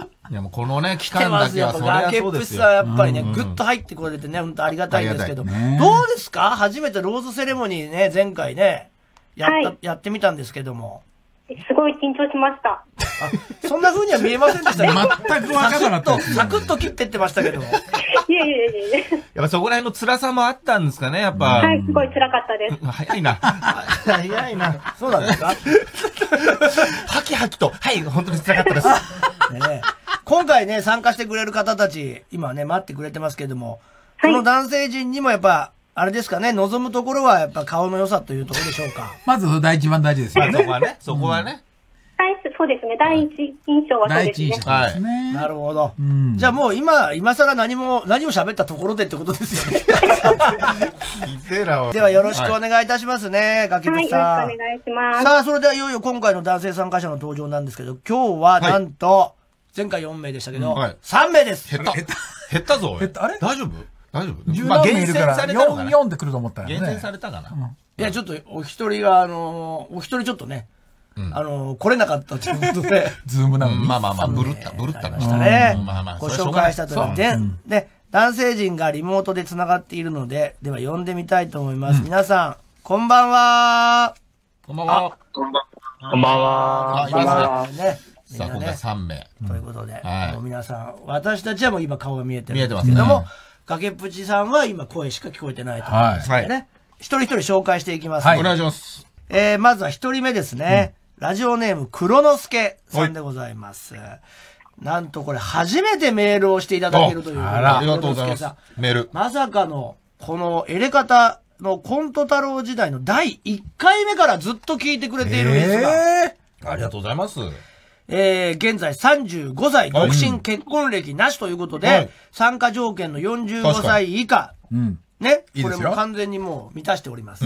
いやもうこのね、期間だけはそれはそうですよ。 崖っぷちさんやっぱりね、ぐっと入ってこれてね、本当ありがたいんですけど。どうですか？初めてローズセレモニーね、前回ね、やってみたんですけども。 すごい緊張しました。 そんな風には見えませんでしたね。 全くわからなかった。 サクッと切ってってましたけども。 いや。 やっぱそこら辺の辛さもあったんですかね、やっぱ。 はい、すごい辛かったです。 早いな。早いな。 そうなんですか？ ハキハキと。はい、本当に辛かったです。 今回ね、参加してくれる方たち、今ね、待ってくれてますけども、この男性陣にもやっぱ、あれですかね、望むところはやっぱ顔の良さというところでしょうか。 まず一番大事ですよね。 そこはね。 はい、 そうですね。第一印象はそうですね。 第一印象ですね。 なるほど。 うんじゃあもう今更何を喋ったところでってことですよね。ではよろしくお願いいたしますね、崖はい、 渕さん。 よろしくお願いします。 さあ、それではいよいよ今回の男性参加者の登場なんですけど、今日はなんと、前回4名でしたけど、3名です。 減ったぞ、 あれ大丈夫大丈夫 10何名いるから、 厳選されたのかな 4ってくると思ったらね。 厳選されたかな。 いや、ちょっと、お一人が、お一人ちょっとね、来れなかったということで、 ズームなのに。 まあまあまあ、ブルったましたね。 まあまあ、 ご紹介したというで、男性陣がリモートで繋がっているので、では呼んでみたいと思います。皆さん、こんばんは。 こんばんは。 こんばんは。 あ、いますね。 ね。 さあ、今回3名。 ということで、 はいもう皆さん、私たちはもう今顔が見えてるん見えてますねですけども、崖っぷちさんは今声しか聞こえてないと思うんですよね。一人一人紹介していきます。 お願いします。 まずは一人目ですね。ラジオネーム、黒之助さんでございます。なんとこれ、初めてメールをしていただけるということで。 ありがとうございます。メール。 まさかの、このエレカタのコント太郎時代の第1回目からずっと聞いてくれているんですが、 ありがとうございます。 現在35歳、独身、結婚歴なしということで、参加条件の45歳以下、ね、これも完全にもう満たしております。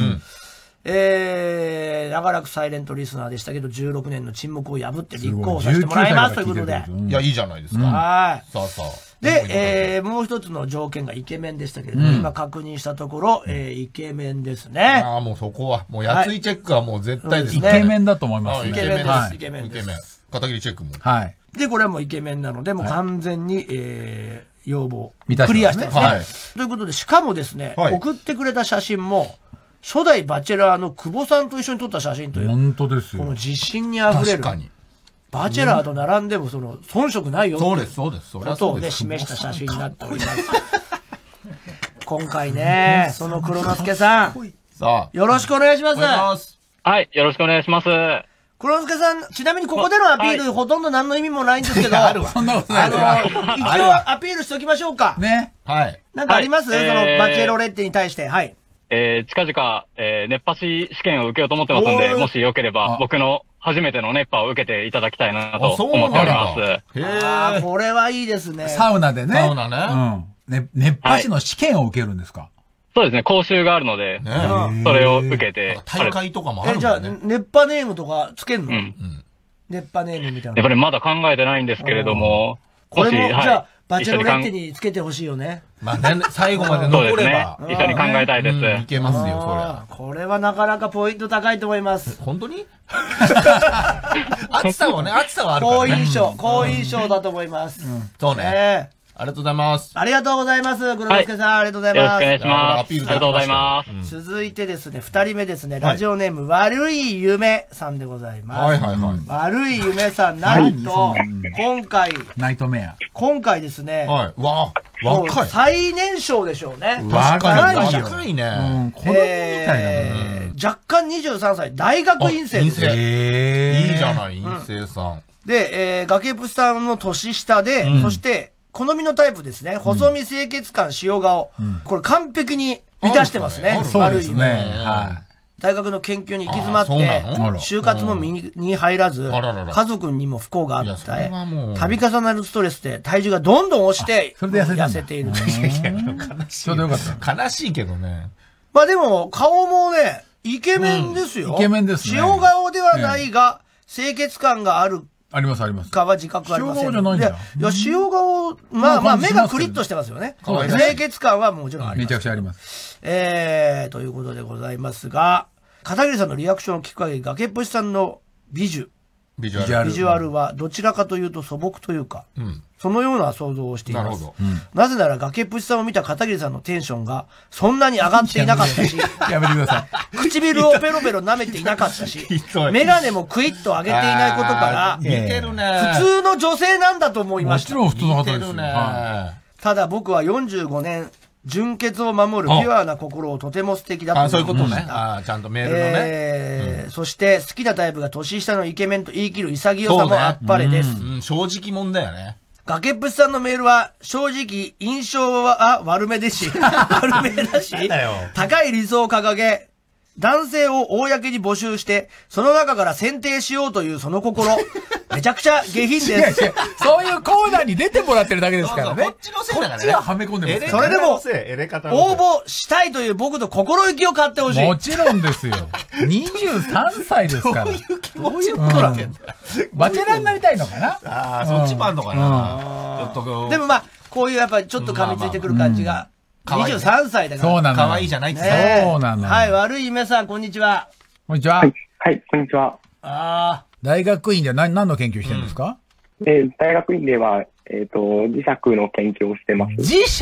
長らくサイレントリスナーでしたけど、16年の沈黙を破って立候補させてもらいますということで。 いや、いいじゃないですか。 はい。 さあさあ。 で、もう一つの条件がイケメンでしたけれども、今確認したところ、イケメンですね。 ああ、もうそこは、もうやついチェックはもう絶対ですね。イケメンだと思いますね。 イケメンです。イケメンです。 片桐チェックも。 はい。 で、これはもうイケメンなので、もう完全に、要望、 クリアしてますね。ということで、しかもですね、送ってくれた写真も、初代バチェラーの久保さんと一緒に撮った写真という。 本当ですよ。 この自信にあふれる。確かに。バチェラーと並んでも、遜色ないよ。 そうです、そうです。それことをね、示した写真になっております。今回ね、その黒之助さん。 さあ。 よろしくお願いします。 はい、よろしくお願いします。 黒之助さん、ちなみにここでのアピール、ほとんど何の意味もないんですけど、 そんなことない。 一応アピールしておきましょうか。 ね。 はい。 なんかあります？そのバチェロレッテに対して。はい。 近々、熱波師試験を受けようと思ってますんで、もしよければ、僕の初めての熱波を受けていただきたいなと思っております。 へえ。 これはいいですね。 サウナでね。 サウナね。 熱波師の試験を受けるんですか？ そうですね、講習があるので、それを受けて。 大会とかもあるんじゃあ、 だね。 熱波ネームとかつけんの？熱波ネームみたいな。 やっぱりまだ考えてないんですけれども、 これも、じゃあ、バチェロレッテにつけてほしいよね。 まあね、最後まで残れば。 一緒に考えたいです。 いけますよ、それは。 これはなかなかポイント高いと思います。 本当に暑さはね、暑さはあるからね。 好印象だと思います。 そうね。ありがとうございます。 ありがとうございます。黒之助さん、ありがとうございます。 よろしくお願いします。ありがとうございます。 続いてですね、二人目ですね、ラジオネーム、悪い夢さんでございます。悪い夢さん、なんと、今回、 ナイトメア。 今回ですね、 はい。若い。 最年少でしょうね。 若いね。 子供みたいな。 若干23歳、大学院生です。 いいじゃない、院生さん。 で、崖っぷちさんの年下で、そして、好みのタイプですね。細身清潔感、塩顔。これ完璧に満たしてますね。 そうですね。 大学の研究に行き詰まって、就活も身に入らず、家族にも不幸があって、度重なるストレスで体重がどんどん落ちて、痩せている。 ちょうどよかった。 悲しいけどね。 まあでも、顔もね、イケメンですよ。 イケメンですね。 塩顔ではないが、清潔感がある。 ありますあります。 かは自覚ありません。 塩顔じゃないんだ。 いや、塩顔、まあ目がクリッとしてますよね。清潔感はもちろんあります。 めちゃくちゃあります。 ということでございますが、片桐さんのリアクションを聞く限り、崖っぷちさんのビジュアルはどちらかというと素朴というか、そのような想像をしています。なぜなら崖っぷちさんを見た片桐さんのテンションがそんなに上がっていなかったし、 やめてください。唇をペロペロ舐めていなかったし、メガネもクイッと上げていないことから、普通の女性なんだと思いました。 もちろん普通の方ですよ。 ただ僕は45年、純潔を守るピュアな心をとても素敵だと思いました。 そういうことね。ちゃんとメールのね。 そして好きなタイプが年下のイケメンと言い切る潔さもあっぱれです。 正直者だよね。 崖っぷちさんのメールは正直印象は悪めですし、悪めだし、高い理想を掲げ、 男性を公に募集して、その中から選定しようというその心。めちゃくちゃ下品です。 そういうコーナーに出てもらってるだけですからね。 こっちのせいだからね。 こっちははめ込んでます。 それでも、応募したいという僕の心意気を買ってほしい。 もちろんですよ。23歳ですから。どういう気持ちのことなんだ。 バチェラーになりたいのかな。 ああ、そっちもあんのかな。 でもまあ、こういうやっぱりちょっと噛みついてくる感じが。23歳だから。 そうなの。 可愛いじゃないってそうなの。 はい、悪い夢さん、こんにちは。 こんにちは。 はい、こんにちは。 大学院では何の研究してるんですか？ 大学院では、磁石の研究をしてます。 磁石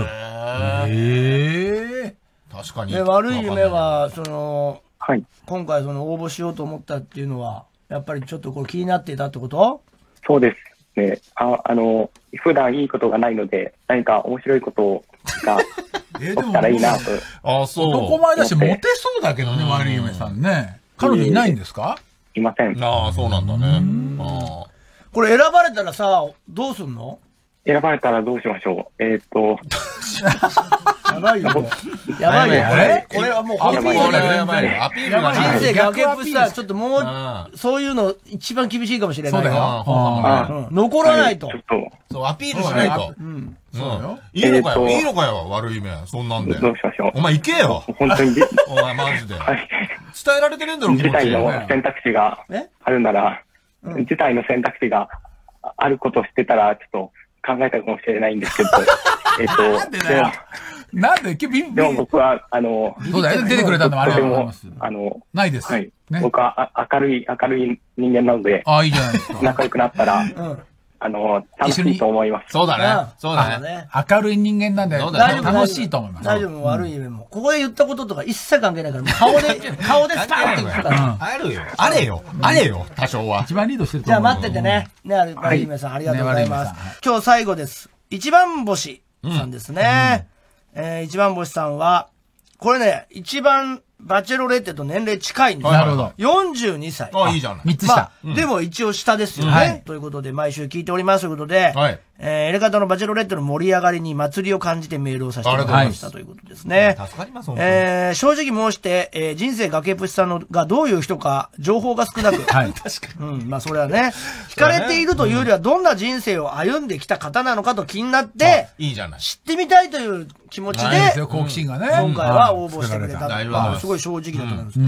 確かに。 悪い夢は、 はい。 今回応募しようと思ったっていうのは、やっぱりちょっとこれ気になっていたってこと？ そうですね。普段いいことがないので、何か面白いことが起きたらいいなと。 あ、そう。 男前だし、モテそうだけどね、悪い夢さんね。彼女いないんですか？ いません。 ああ、そうなんだね。 これ選ばれたらさ、どうすんの？ 選ばれたらどうしましょう。 やばいよ。やばいよ。これはもうアピールだよ。 アピールが人生崖っぷちさ、ちょっともう、そういうの一番厳しいかもしれないよ。残らないと。 そう、アピールしないと。そうよ。いいのかよ、いいのかよ、悪い夢。そんなんで。 どうしましょう。 お前行けよ。 本当に。 お前マジで。伝えられてねえんだろ、気持ち。 事態の選択肢があるなら、事態の選択肢があることを知ってたら、ちょっと考えたかもしれないんですけど、 なんででも僕は、 そうだよ、出てくれたのもありがとうございます。ないです。 はい。僕は明るい人間なので、 ああ、いいじゃないですか。 仲良くなったら、楽しいと思います。 そうだね。そうだね。 明るい人間なんで、楽しいと思います。 大丈夫、悪い夢も。ここで言ったこととか一切関係ないから、顔でスパーンって言ったら。 あるよ。あれよ、多少は。 一番リードしてるとじゃあ待っててね。悪い夢さん、ありがとうございます。今日最後です。一番星さんですね。一番星さんは、これね、一番バチェロレッテと年齢近いんですよ。 なるほど。 42歳。 あ、いいじゃない。 3つ下。 でも一応下ですよね。ということで、毎週聞いておりますということで、エレカタのバチェロレッテの盛り上がりに祭りを感じてメールをさせていただきましたということですね。 助かります、 正直申して、人生崖っぷちさんがどういう人か情報が少なく。 はい。 確かに。まあそれはね、惹かれているというよりはどんな人生を歩んできた方なのかと気になって、 いいじゃない。 知ってみたいという気持ちで、 好奇心がね。 今回は応募してくれた。すごい正直だと思います。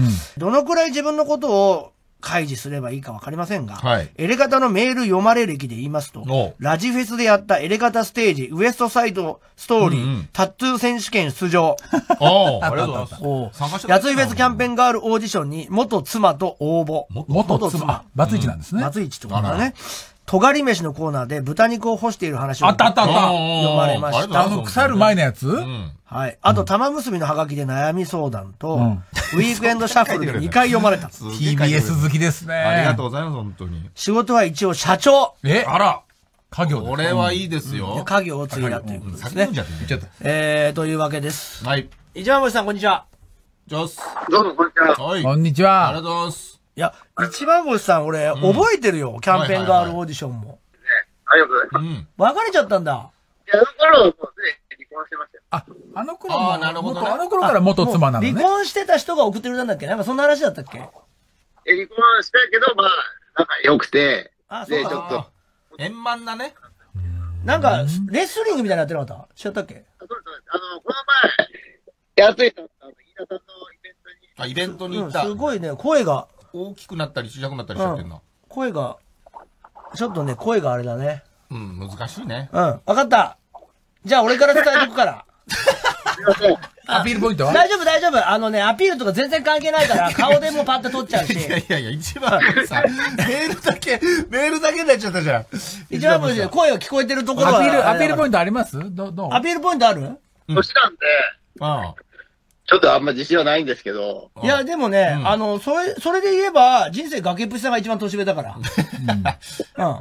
どのくらい自分のことを開示すればいいかわかりませんが、エレガタのメール読まれ歴で言いますと、ラジフェスでやったエレガタステージ、ウエストサイドストーリー、タトゥー選手権出場。 ありがとうございます。 やついフェスキャンペーンガールオーディションに元妻と応募。 元妻。バツイチなんですね。 バツイチってことだね。尖り飯のコーナーで豚肉を干している話を読まれました。 腐る前のやつ？ はい。あと、玉結びのハガキで悩み相談と、ウィークエンドシャッフルで2回読まれた。 TBS 好きですね。 ありがとうございます、本当に。 仕事は一応社長。 あら。 家業です。 これはいいですよ。 家業を継いだということですね。というわけです。 はい。 一番星さん、こんにちは。 どうも、こんにちは。 こんにちは。 ありがとうございます。 いや、一番星さん、俺、覚えてるよ。キャンペーンガールオーディションも。 ありがとうございます。 別れちゃったんだ。 いや、あの頃、もうすでに離婚してましたよ。 あの頃から元妻なのね。 離婚してた人が送ってくれたんだっけ？なんかそんな話だったっけ？ 離婚したけど、まあ、仲良くて、 で、ちょっと。 円満なね。 なんか、レスリングみたいになってなかった？違ったっけ？ そうです。この前、やついさん、飯田さんのイベントに行った。 すごいね、声が。 大きくなったり小さくなったりしちゃってんな。 声が、ちょっとね、声があれだね。 難しいね。 わかった。じゃあ俺から伝えとくから。 アピールポイントは？ 大丈夫。アピールとか全然関係ないから、顔でもパッと撮っちゃうし。 いや、一番さ、メールだけになっちゃったじゃん。 一番声が聞こえてるところは。 アピールポイントあります？どう？ アピールポイントある？ 年なんで、ちょっとあんま自信はないんですけど。 いや、でもね、それで言えば、人生崖っぷちさんが一番年上だから。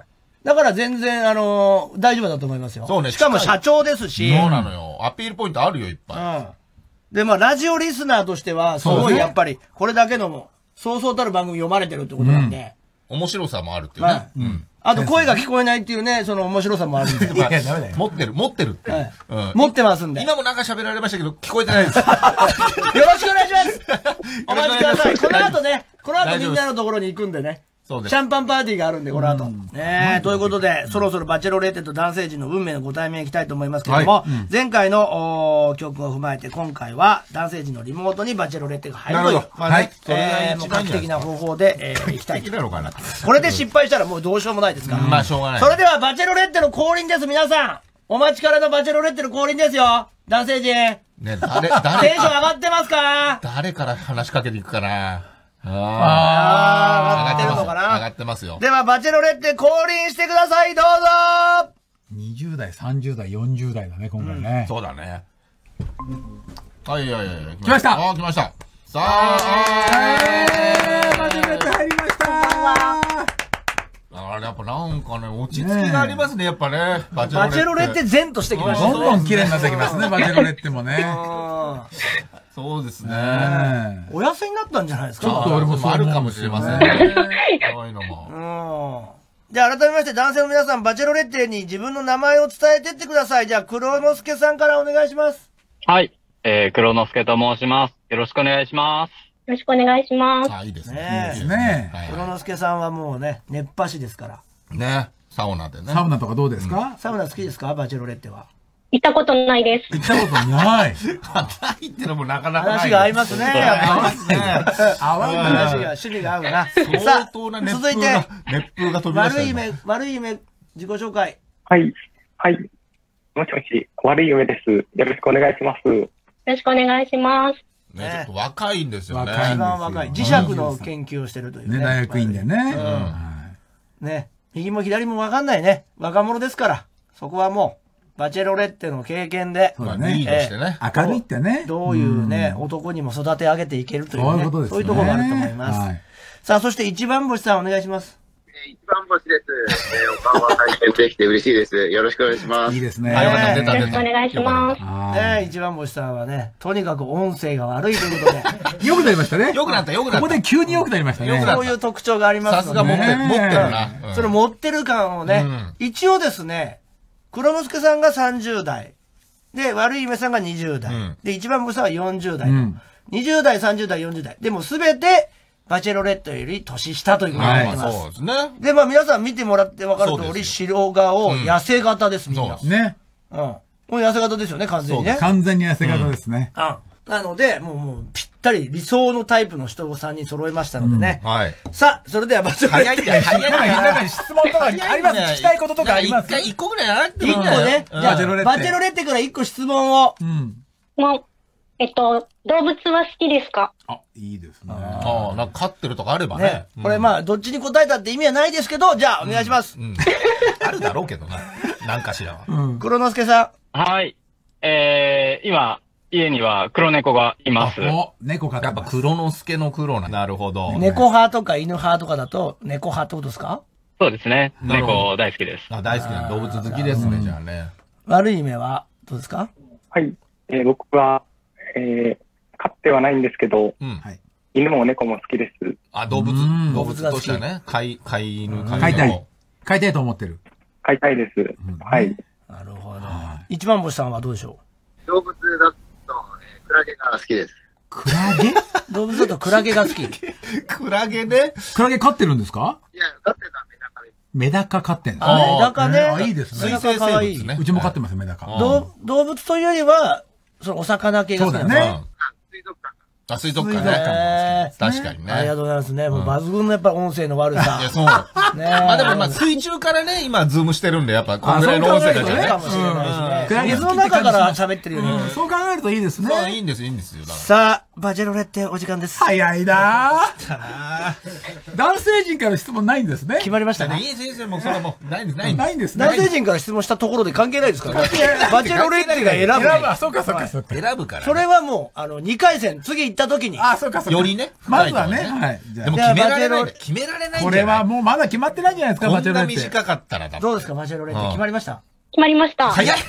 だから全然、大丈夫だと思いますよ。 そうね。 しかも社長ですし。 そうなのよ。アピールポイントあるよ、いっぱい。で、まあ、ラジオリスナーとしては、すごいやっぱり、これだけの、そうそうたる番組読まれてるってことなんで。 面白さもあるっていうね。 あと声が聞こえないっていうね、その面白さもあるんで。 いや、ダメだよ。 持ってるって。 持ってますんで。 今もなんか喋られましたけど、聞こえてないです。 よろしくお願いしますお待ちください。この後ね、みんなのところに行くんでね。そうです。シャンパンパーティーがあるんで、この後。ということで、そろそろバチェロレッテと男性陣の運命のご対面いきたいと思いますけれども、前回の教訓を踏まえて、今回は男性陣のリモートにバチェロレッテが入るという、もう画期的な方法でいきたいと。これで失敗したらもうどうしようもないですから。 まあ、しょうがない。 それではバチェロレッテの降臨です、皆さん。お待ちからのバチェロレッテの降臨ですよ。男性陣。ね、テンション上がってますか？ 誰から話しかけていくかな。 上がってるのかな？ 上がってますよ。 では、バチェロレッテ降臨してください、どうぞ ！20代、30代、40代だね、今回ね。 そうだね。はい。 来ました！ 来ました。さあ、 バチェロレッテ入りましたやっぱなんかね、落ち着きがありますね、やっぱね。 バチェロレッテ善としてきましたね。 どんどん綺麗になってきますね、バチェロレッテもね。 そうですね。 お痩せになったんじゃないですか？ ちょっと俺もそうあるかもしれませんね。そういうのも。 じゃあ改めまして男性の皆さん、バチェロレッテに自分の名前を伝えてってください。じゃあ、黒之助さんからお願いします。 はい。黒之助と申します。よろしくお願いします。 よろしくお願いします。 いいですね。 いいですね。 黒之助さんはもうね、熱波師ですから。 ね。サウナでね。 サウナとかどうですか？ サウナ好きですか？バチェロレッテは。 行ったことないです。 行ったことない。 ないってのもなかなかない。 話が合いますね。 合わんな。 話が、趣味が合うな。 相当な続いて、 熱風が飛びましたね。 悪い夢、自己紹介。 はい。もしもし、悪い夢です。よろしくお願いします。よろしくお願いします。 ね、ちょっと若いんですよね。 一番若い。磁石の研究をしてるというね。 大学院でね。 ね。右も左もわかんないね。若者ですから。そこはもう、バチェロレッテの経験で、 そうだね。 リードしてね。 明るいってね。 どういうね、男にも育て上げていけるというね。そういうところがあると思います。さあ、そして一番星さんお願いします。 一番星です。お顔は拝見できて嬉しいです。よろしくお願いします。 いいですね。 よろしくお願いします。 一番星さんはね、とにかく音声が悪いということで。 良くなりましたね。 良くなった。 ここで急に良くなりましたね。 そういう特徴がありますので。 さすが持ってるな。 それ持ってる感をね、一応ですね、黒之助さんが30代。で、悪い夢さんが20代。で、一番星さんは40代。20代、30代、40代。でもすべて、バチェロレットより年下ということになってます。 そうですね。 で、まあ皆さん見てもらって分かる通り、白顔、痩せ型です、みんな。 ね。 もう痩せ型ですよね、完全にね。 完全に痩せ型ですね。 なので、もうぴったり理想のタイプの人を3人揃えましたのでね。さあ、それではバチェロレット。 早い。質問とかあります？聞きたいこととかあります？ 一個ぐらいやらなくてもいいんだよね。じゃあ、バチェロレッテから1個質問を。 動物は好きですか？ いいですね。 なんか飼ってるとかあればね。 これまあ、どっちに答えたって意味はないですけど、じゃあ、お願いします。 あるだろうけどな。なんかしらは。 黒之助さん。はい。今、家には黒猫がいます。 猫飼ってます。 やっぱ黒之助の黒なるほど。 猫派とか犬派とかだと、猫派ってことですか？ そうですね。猫大好きです。 大好きな動物好きですね、じゃあね。 悪い夢はどうですか？ はい。僕は、飼ってはないんですけど、犬も猫も好きです。 動物としてはね、飼い犬、 飼いたい。飼いたいと思ってる。 飼いたいです。はい。 なるほど。一番星さんはどうでしょう？動物だと、クラゲが好きです。 クラゲ？ 動物だとクラゲが好き。 クラゲね。 クラゲ飼ってるんですか？ いや、飼ってたメダカです。 メダカ飼ってんの？ メダカね。 いいですね。 メダカかわいい。 うちも飼ってます、メダカ。 動物というよりは、そのお魚系が好きなんですね。 水族館ね。確かにね。 ありがとうございますね。もう抜群のやっぱ音声の悪さ。 いや、そう。まあでも水中からね、今ズームしてるんで、やっぱこんぐらいの音声だじゃね。 かもしれないしね。水の中から喋ってるよね。 そう考えるといいですね。 そう、いいんですよ。 さあ、バチェロレッテお時間です。 早いなぁ。男性陣から質問ないんですね。 決まりましたね。 いい先生もそれもないんですね。 男性陣から質問したところで関係ないですからね。バチェロレッテが選ぶ。 そうか。 選ぶから。 それはもう、2回戦、次行った時に。 そうか。 よりね。 まずはね。はい。 でも決められない。 これはもうまだ決まってないんじゃないですか、バチェロレッテ。 こんな短かったらだ。 どうですか、バチェロレッテ。決まりました？ 決まりました。 早い。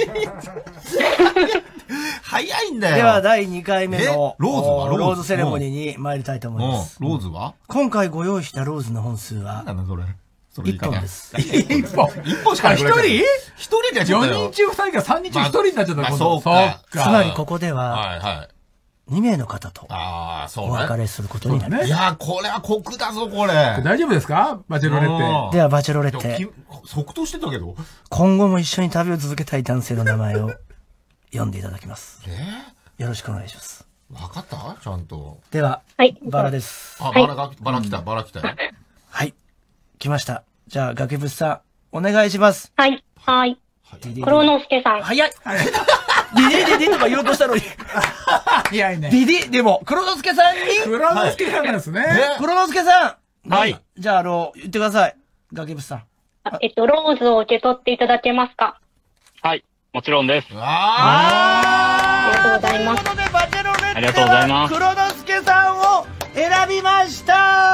早いんだよ。 では、第2回目のローズセレモニーに参りたいと思います。 ローズは？ 今回ご用意したローズの本数は、 なんだそれ。 1本です。 1本。 1本しかない。1人でやっちゃったよ。 4人中2人が3人中1人になっちゃった。 そうか。 つまりここでは、2名の方とお別れすることになります。 いや、これは酷だぞ、これ。 大丈夫ですかバチェロレッテ。 では、バチェロレッテ。 即答してたけど。 今後も一緒に旅を続けたい男性の名前を読んでいただきます。よろしくお願いします。 わかったちゃんと。 では、バラです。 バラ来たよ。 はい。来ました。じゃあ、崖伏さん、お願いします。 はい。黒之助さん。 早い。ディディとか言おうとしたのに。 早いね。 ディディ、でも、黒之助さんに。 黒之助さんですね。 黒之助さん。はい。 じゃあ、言ってください。崖伏さん。 ローズを受け取っていただけますか？ はい。もちろんです。 ありがとうございます。 ということで、バチェロレッテはありがとうございます。 黒之助さんを選びました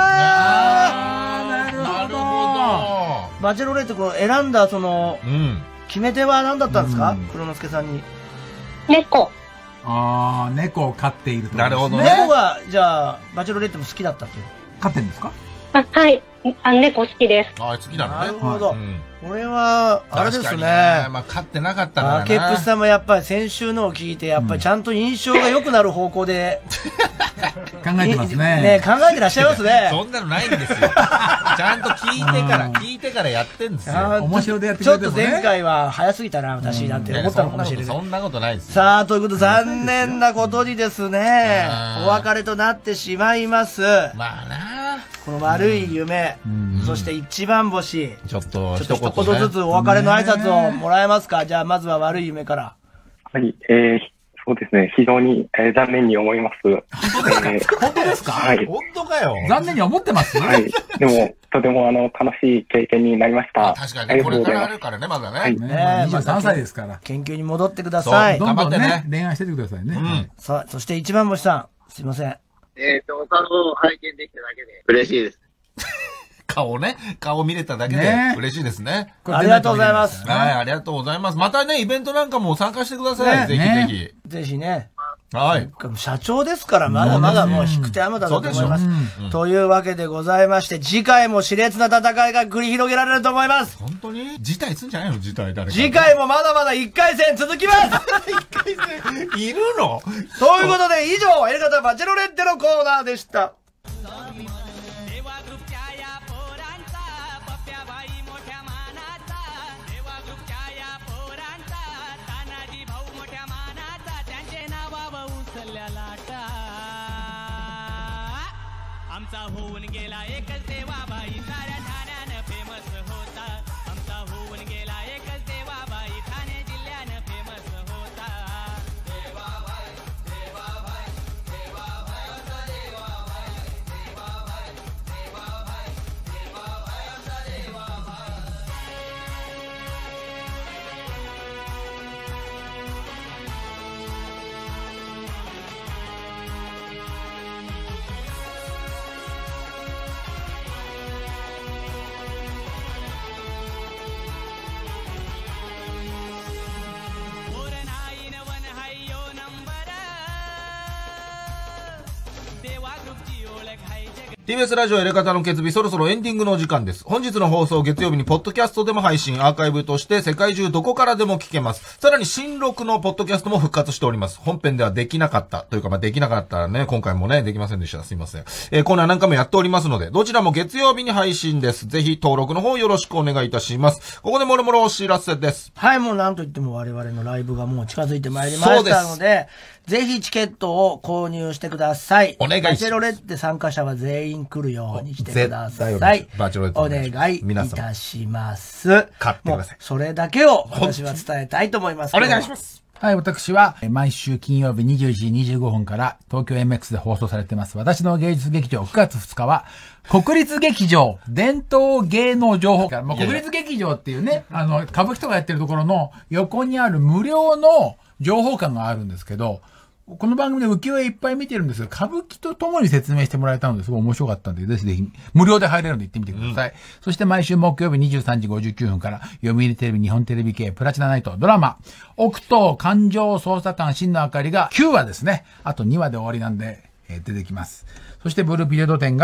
なるほど。 バチェロレッテこの選んだ、決め手は何だったんですか？黒之助さんに。 猫。 猫を飼っていると。 なるほどね。 猫が、じゃあ、バチェロレッテも好きだったという。 飼ってるんですか？ はい。猫好きです。 好きなのね。 なるほど。これは、あれですね。 まあ、飼ってなかったからな。 崖っぷさんもやっぱり先週のを聞いて、やっぱりちゃんと印象が良くなる方向で、 考えてますね。 考えてらっしゃいますね。 そんなのないんですよ。ちゃんと聞いてからやってんですよ。 面白でやってくれてちょっと前回は早すぎたな、私なんて思ったのかもしれない。 そんなことないです。 さあ、ということで残念なことにですね、お別れとなってしまいます。 まあな。 この悪い夢、そして一番星。 ちょっと一言ずつお別れの挨拶をもらえますか？じゃあ、まずは悪い夢から。 はい、そうですね。非常に、残念に思います。 本当ですか？ はい。 本当かよ。 残念に思ってます？ はい。でも、とても楽しい経験になりました。 確かにね、これからあるからね、まだね。 はい。23歳ですから。 研究に戻ってください。 どんどんね、恋愛しててくださいね。 さあ、そして一番星さん、すいません。 お顔を拝見できただけで嬉しいです。 顔見れただけで嬉しいですね。 ありがとうございます。 はい、ありがとうございます。またね、イベントなんかも参加してください。ぜひぜひ。 ぜひね。 はい。 社長ですから、まだまだもう引く手あまただと思います。というわけでございまして、次回も熾烈な戦いが繰り広げられると思います。 本当に辞退すんじゃないの？ 次回もまだまだ1回戦続きます。 1回戦いるの？ ということで、以上、エレガタバチェロレッテのコーナーでした。 आमचा होऊन गेला एकच देवाबाई साऱ्या ठाण्यानं फेमस होता आमचा होऊन गेला एकच देवाबाई ठाणे जिल्ह्यानं फेमस होता देवाबाई देवाबाई देवाबाई आमचा देवाबाई देवाबाई देवाबाई देवाबाई आमचा देवाबाई TBS ラジオエレカタの決日、そろそろエンディングのお時間です。本日の放送月曜日にポッドキャストでも配信、アーカイブとして世界中どこからでも聞けます。さらに新録のポッドキャストも復活しております。本編ではできなかったというか、できなかったらね、今回もね、できませんでした。すいません。コーナーなんかもやっておりますので、どちらも月曜日に配信です。ぜひ登録の方よろしくお願いいたします。ここでもろもろお知らせです。 はい、もうなんといっても我々のライブがもう近づいてまいりましたので、ぜひチケットを購入してください。 お願いします。 バチェロレッテ参加者は全員来るようにしてください。 バチェロレッテお願いいたします。 買ってください。 それだけを私は伝えたいと思います。 お願いします。 はい、私は毎週金曜日20時25分から東京 MX で放送されてます。私の芸術劇場9月2日は国立劇場伝統芸能情報館。国立劇場っていうね、歌舞伎とかやってるところの横にある無料の情報館があるんですけど、この番組で浮世絵いっぱい見てるんですけど、歌舞伎とともに説明してもらえたのですごい面白かったんで、ぜひぜひ無料で入れるので行ってみてください。そして毎週木曜日23時59分から読売テレビ日本テレビ系プラチナナイトドラマ、奥東環状捜査官真の明かりが9話ですね。あと2話で終わりなんで、出てきます。そしてブルーピリオド展が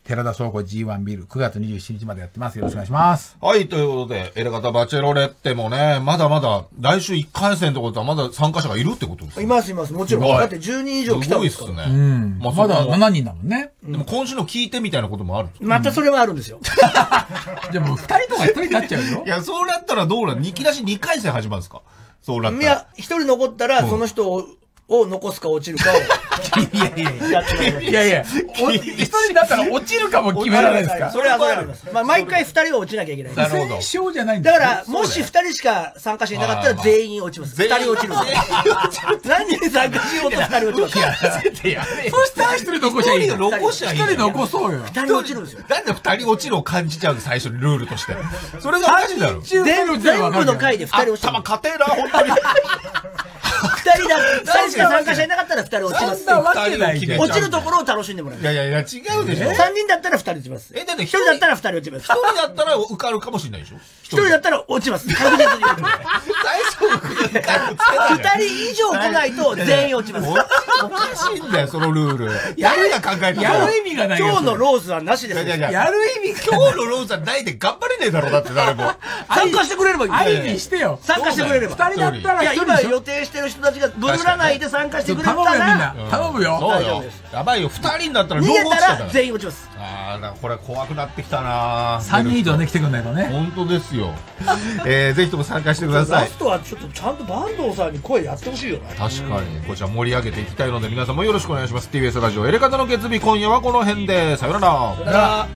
寺田倉庫 G1 ビル9月27日までやってます。よろしくお願いします。 はい、ということで、エレガタバチェロレッテもね、まだまだ、来週1回戦ってことはまだ参加者がいるってことですか？ います、もちろん。だって10人以上来たんですから。 すごいっすね。 まだ7人だもんね。 でも今週の聞いてみたいなこともあるんですまたそれはあるんですよ。 じゃあもう2人とか1人になっちゃうよ。 いや、そうなったらどうなの？いきなし2回戦始まるんですか？そうなったら。 いや、1人残ったら、その人を残すか落ちるかを。 いやいや、一人だったら落ちるかも決められるんですか？ それはあります。まあ、毎回2人は落ちなきゃいけない。 なるほど。戦勝じゃないんだ。 だから、もし2人しか参加していなかったら全員落ちます。2人落ちる。何人参加しようと2人落ちます。 そしたら1人残しゃいい。1人残そうよ。 2人落ちるんですよ。 なんで2人落ちるを感じちゃうの？最初にルールとして。それがおかしいだろ。 全部の回で2人落ちる。 頭硬えな、本当に。 2人しか参加していなかったら2人落ちます。落ちるところを楽しんでもらう。 いや違うでしょ。 3人だったら2人落ちます。 だって1 人だったら2人落ちます。 1人だったら受かるかもしれないでしょ。1 人だったら落ちます。確実に落ちます。2人以上来ないと全員落ちます。 おかしいんだよ、そのルール。誰が考えたの？ やる意味がない。 今日のロースはなしです。 やる意味今日のロースはないで頑張れねえだろ、だって誰も。 参加してくれればいい。 愛にしてよ。 参加してくれれば。 2人だったら。 いや、今予定してる人たちがブル占いで参加してくれたら。 頼むよ、みんな。頼むよ。 そうよ。やばいよ、2人になったら逃げたら全員落ちます。 ああ、これ怖くなってきたな。 3人以上ね、来てくんないとね。 本当ですよ。ぜひとも参加してください。 ラストはちょっとちゃんと坂東さんに声やってほしいよね。 確かに。こちら盛り上げていきたいので皆さんもよろしくお願いします。TBS ラジオエレカタの月日、今夜はこの辺で。さよなら。 さよなら。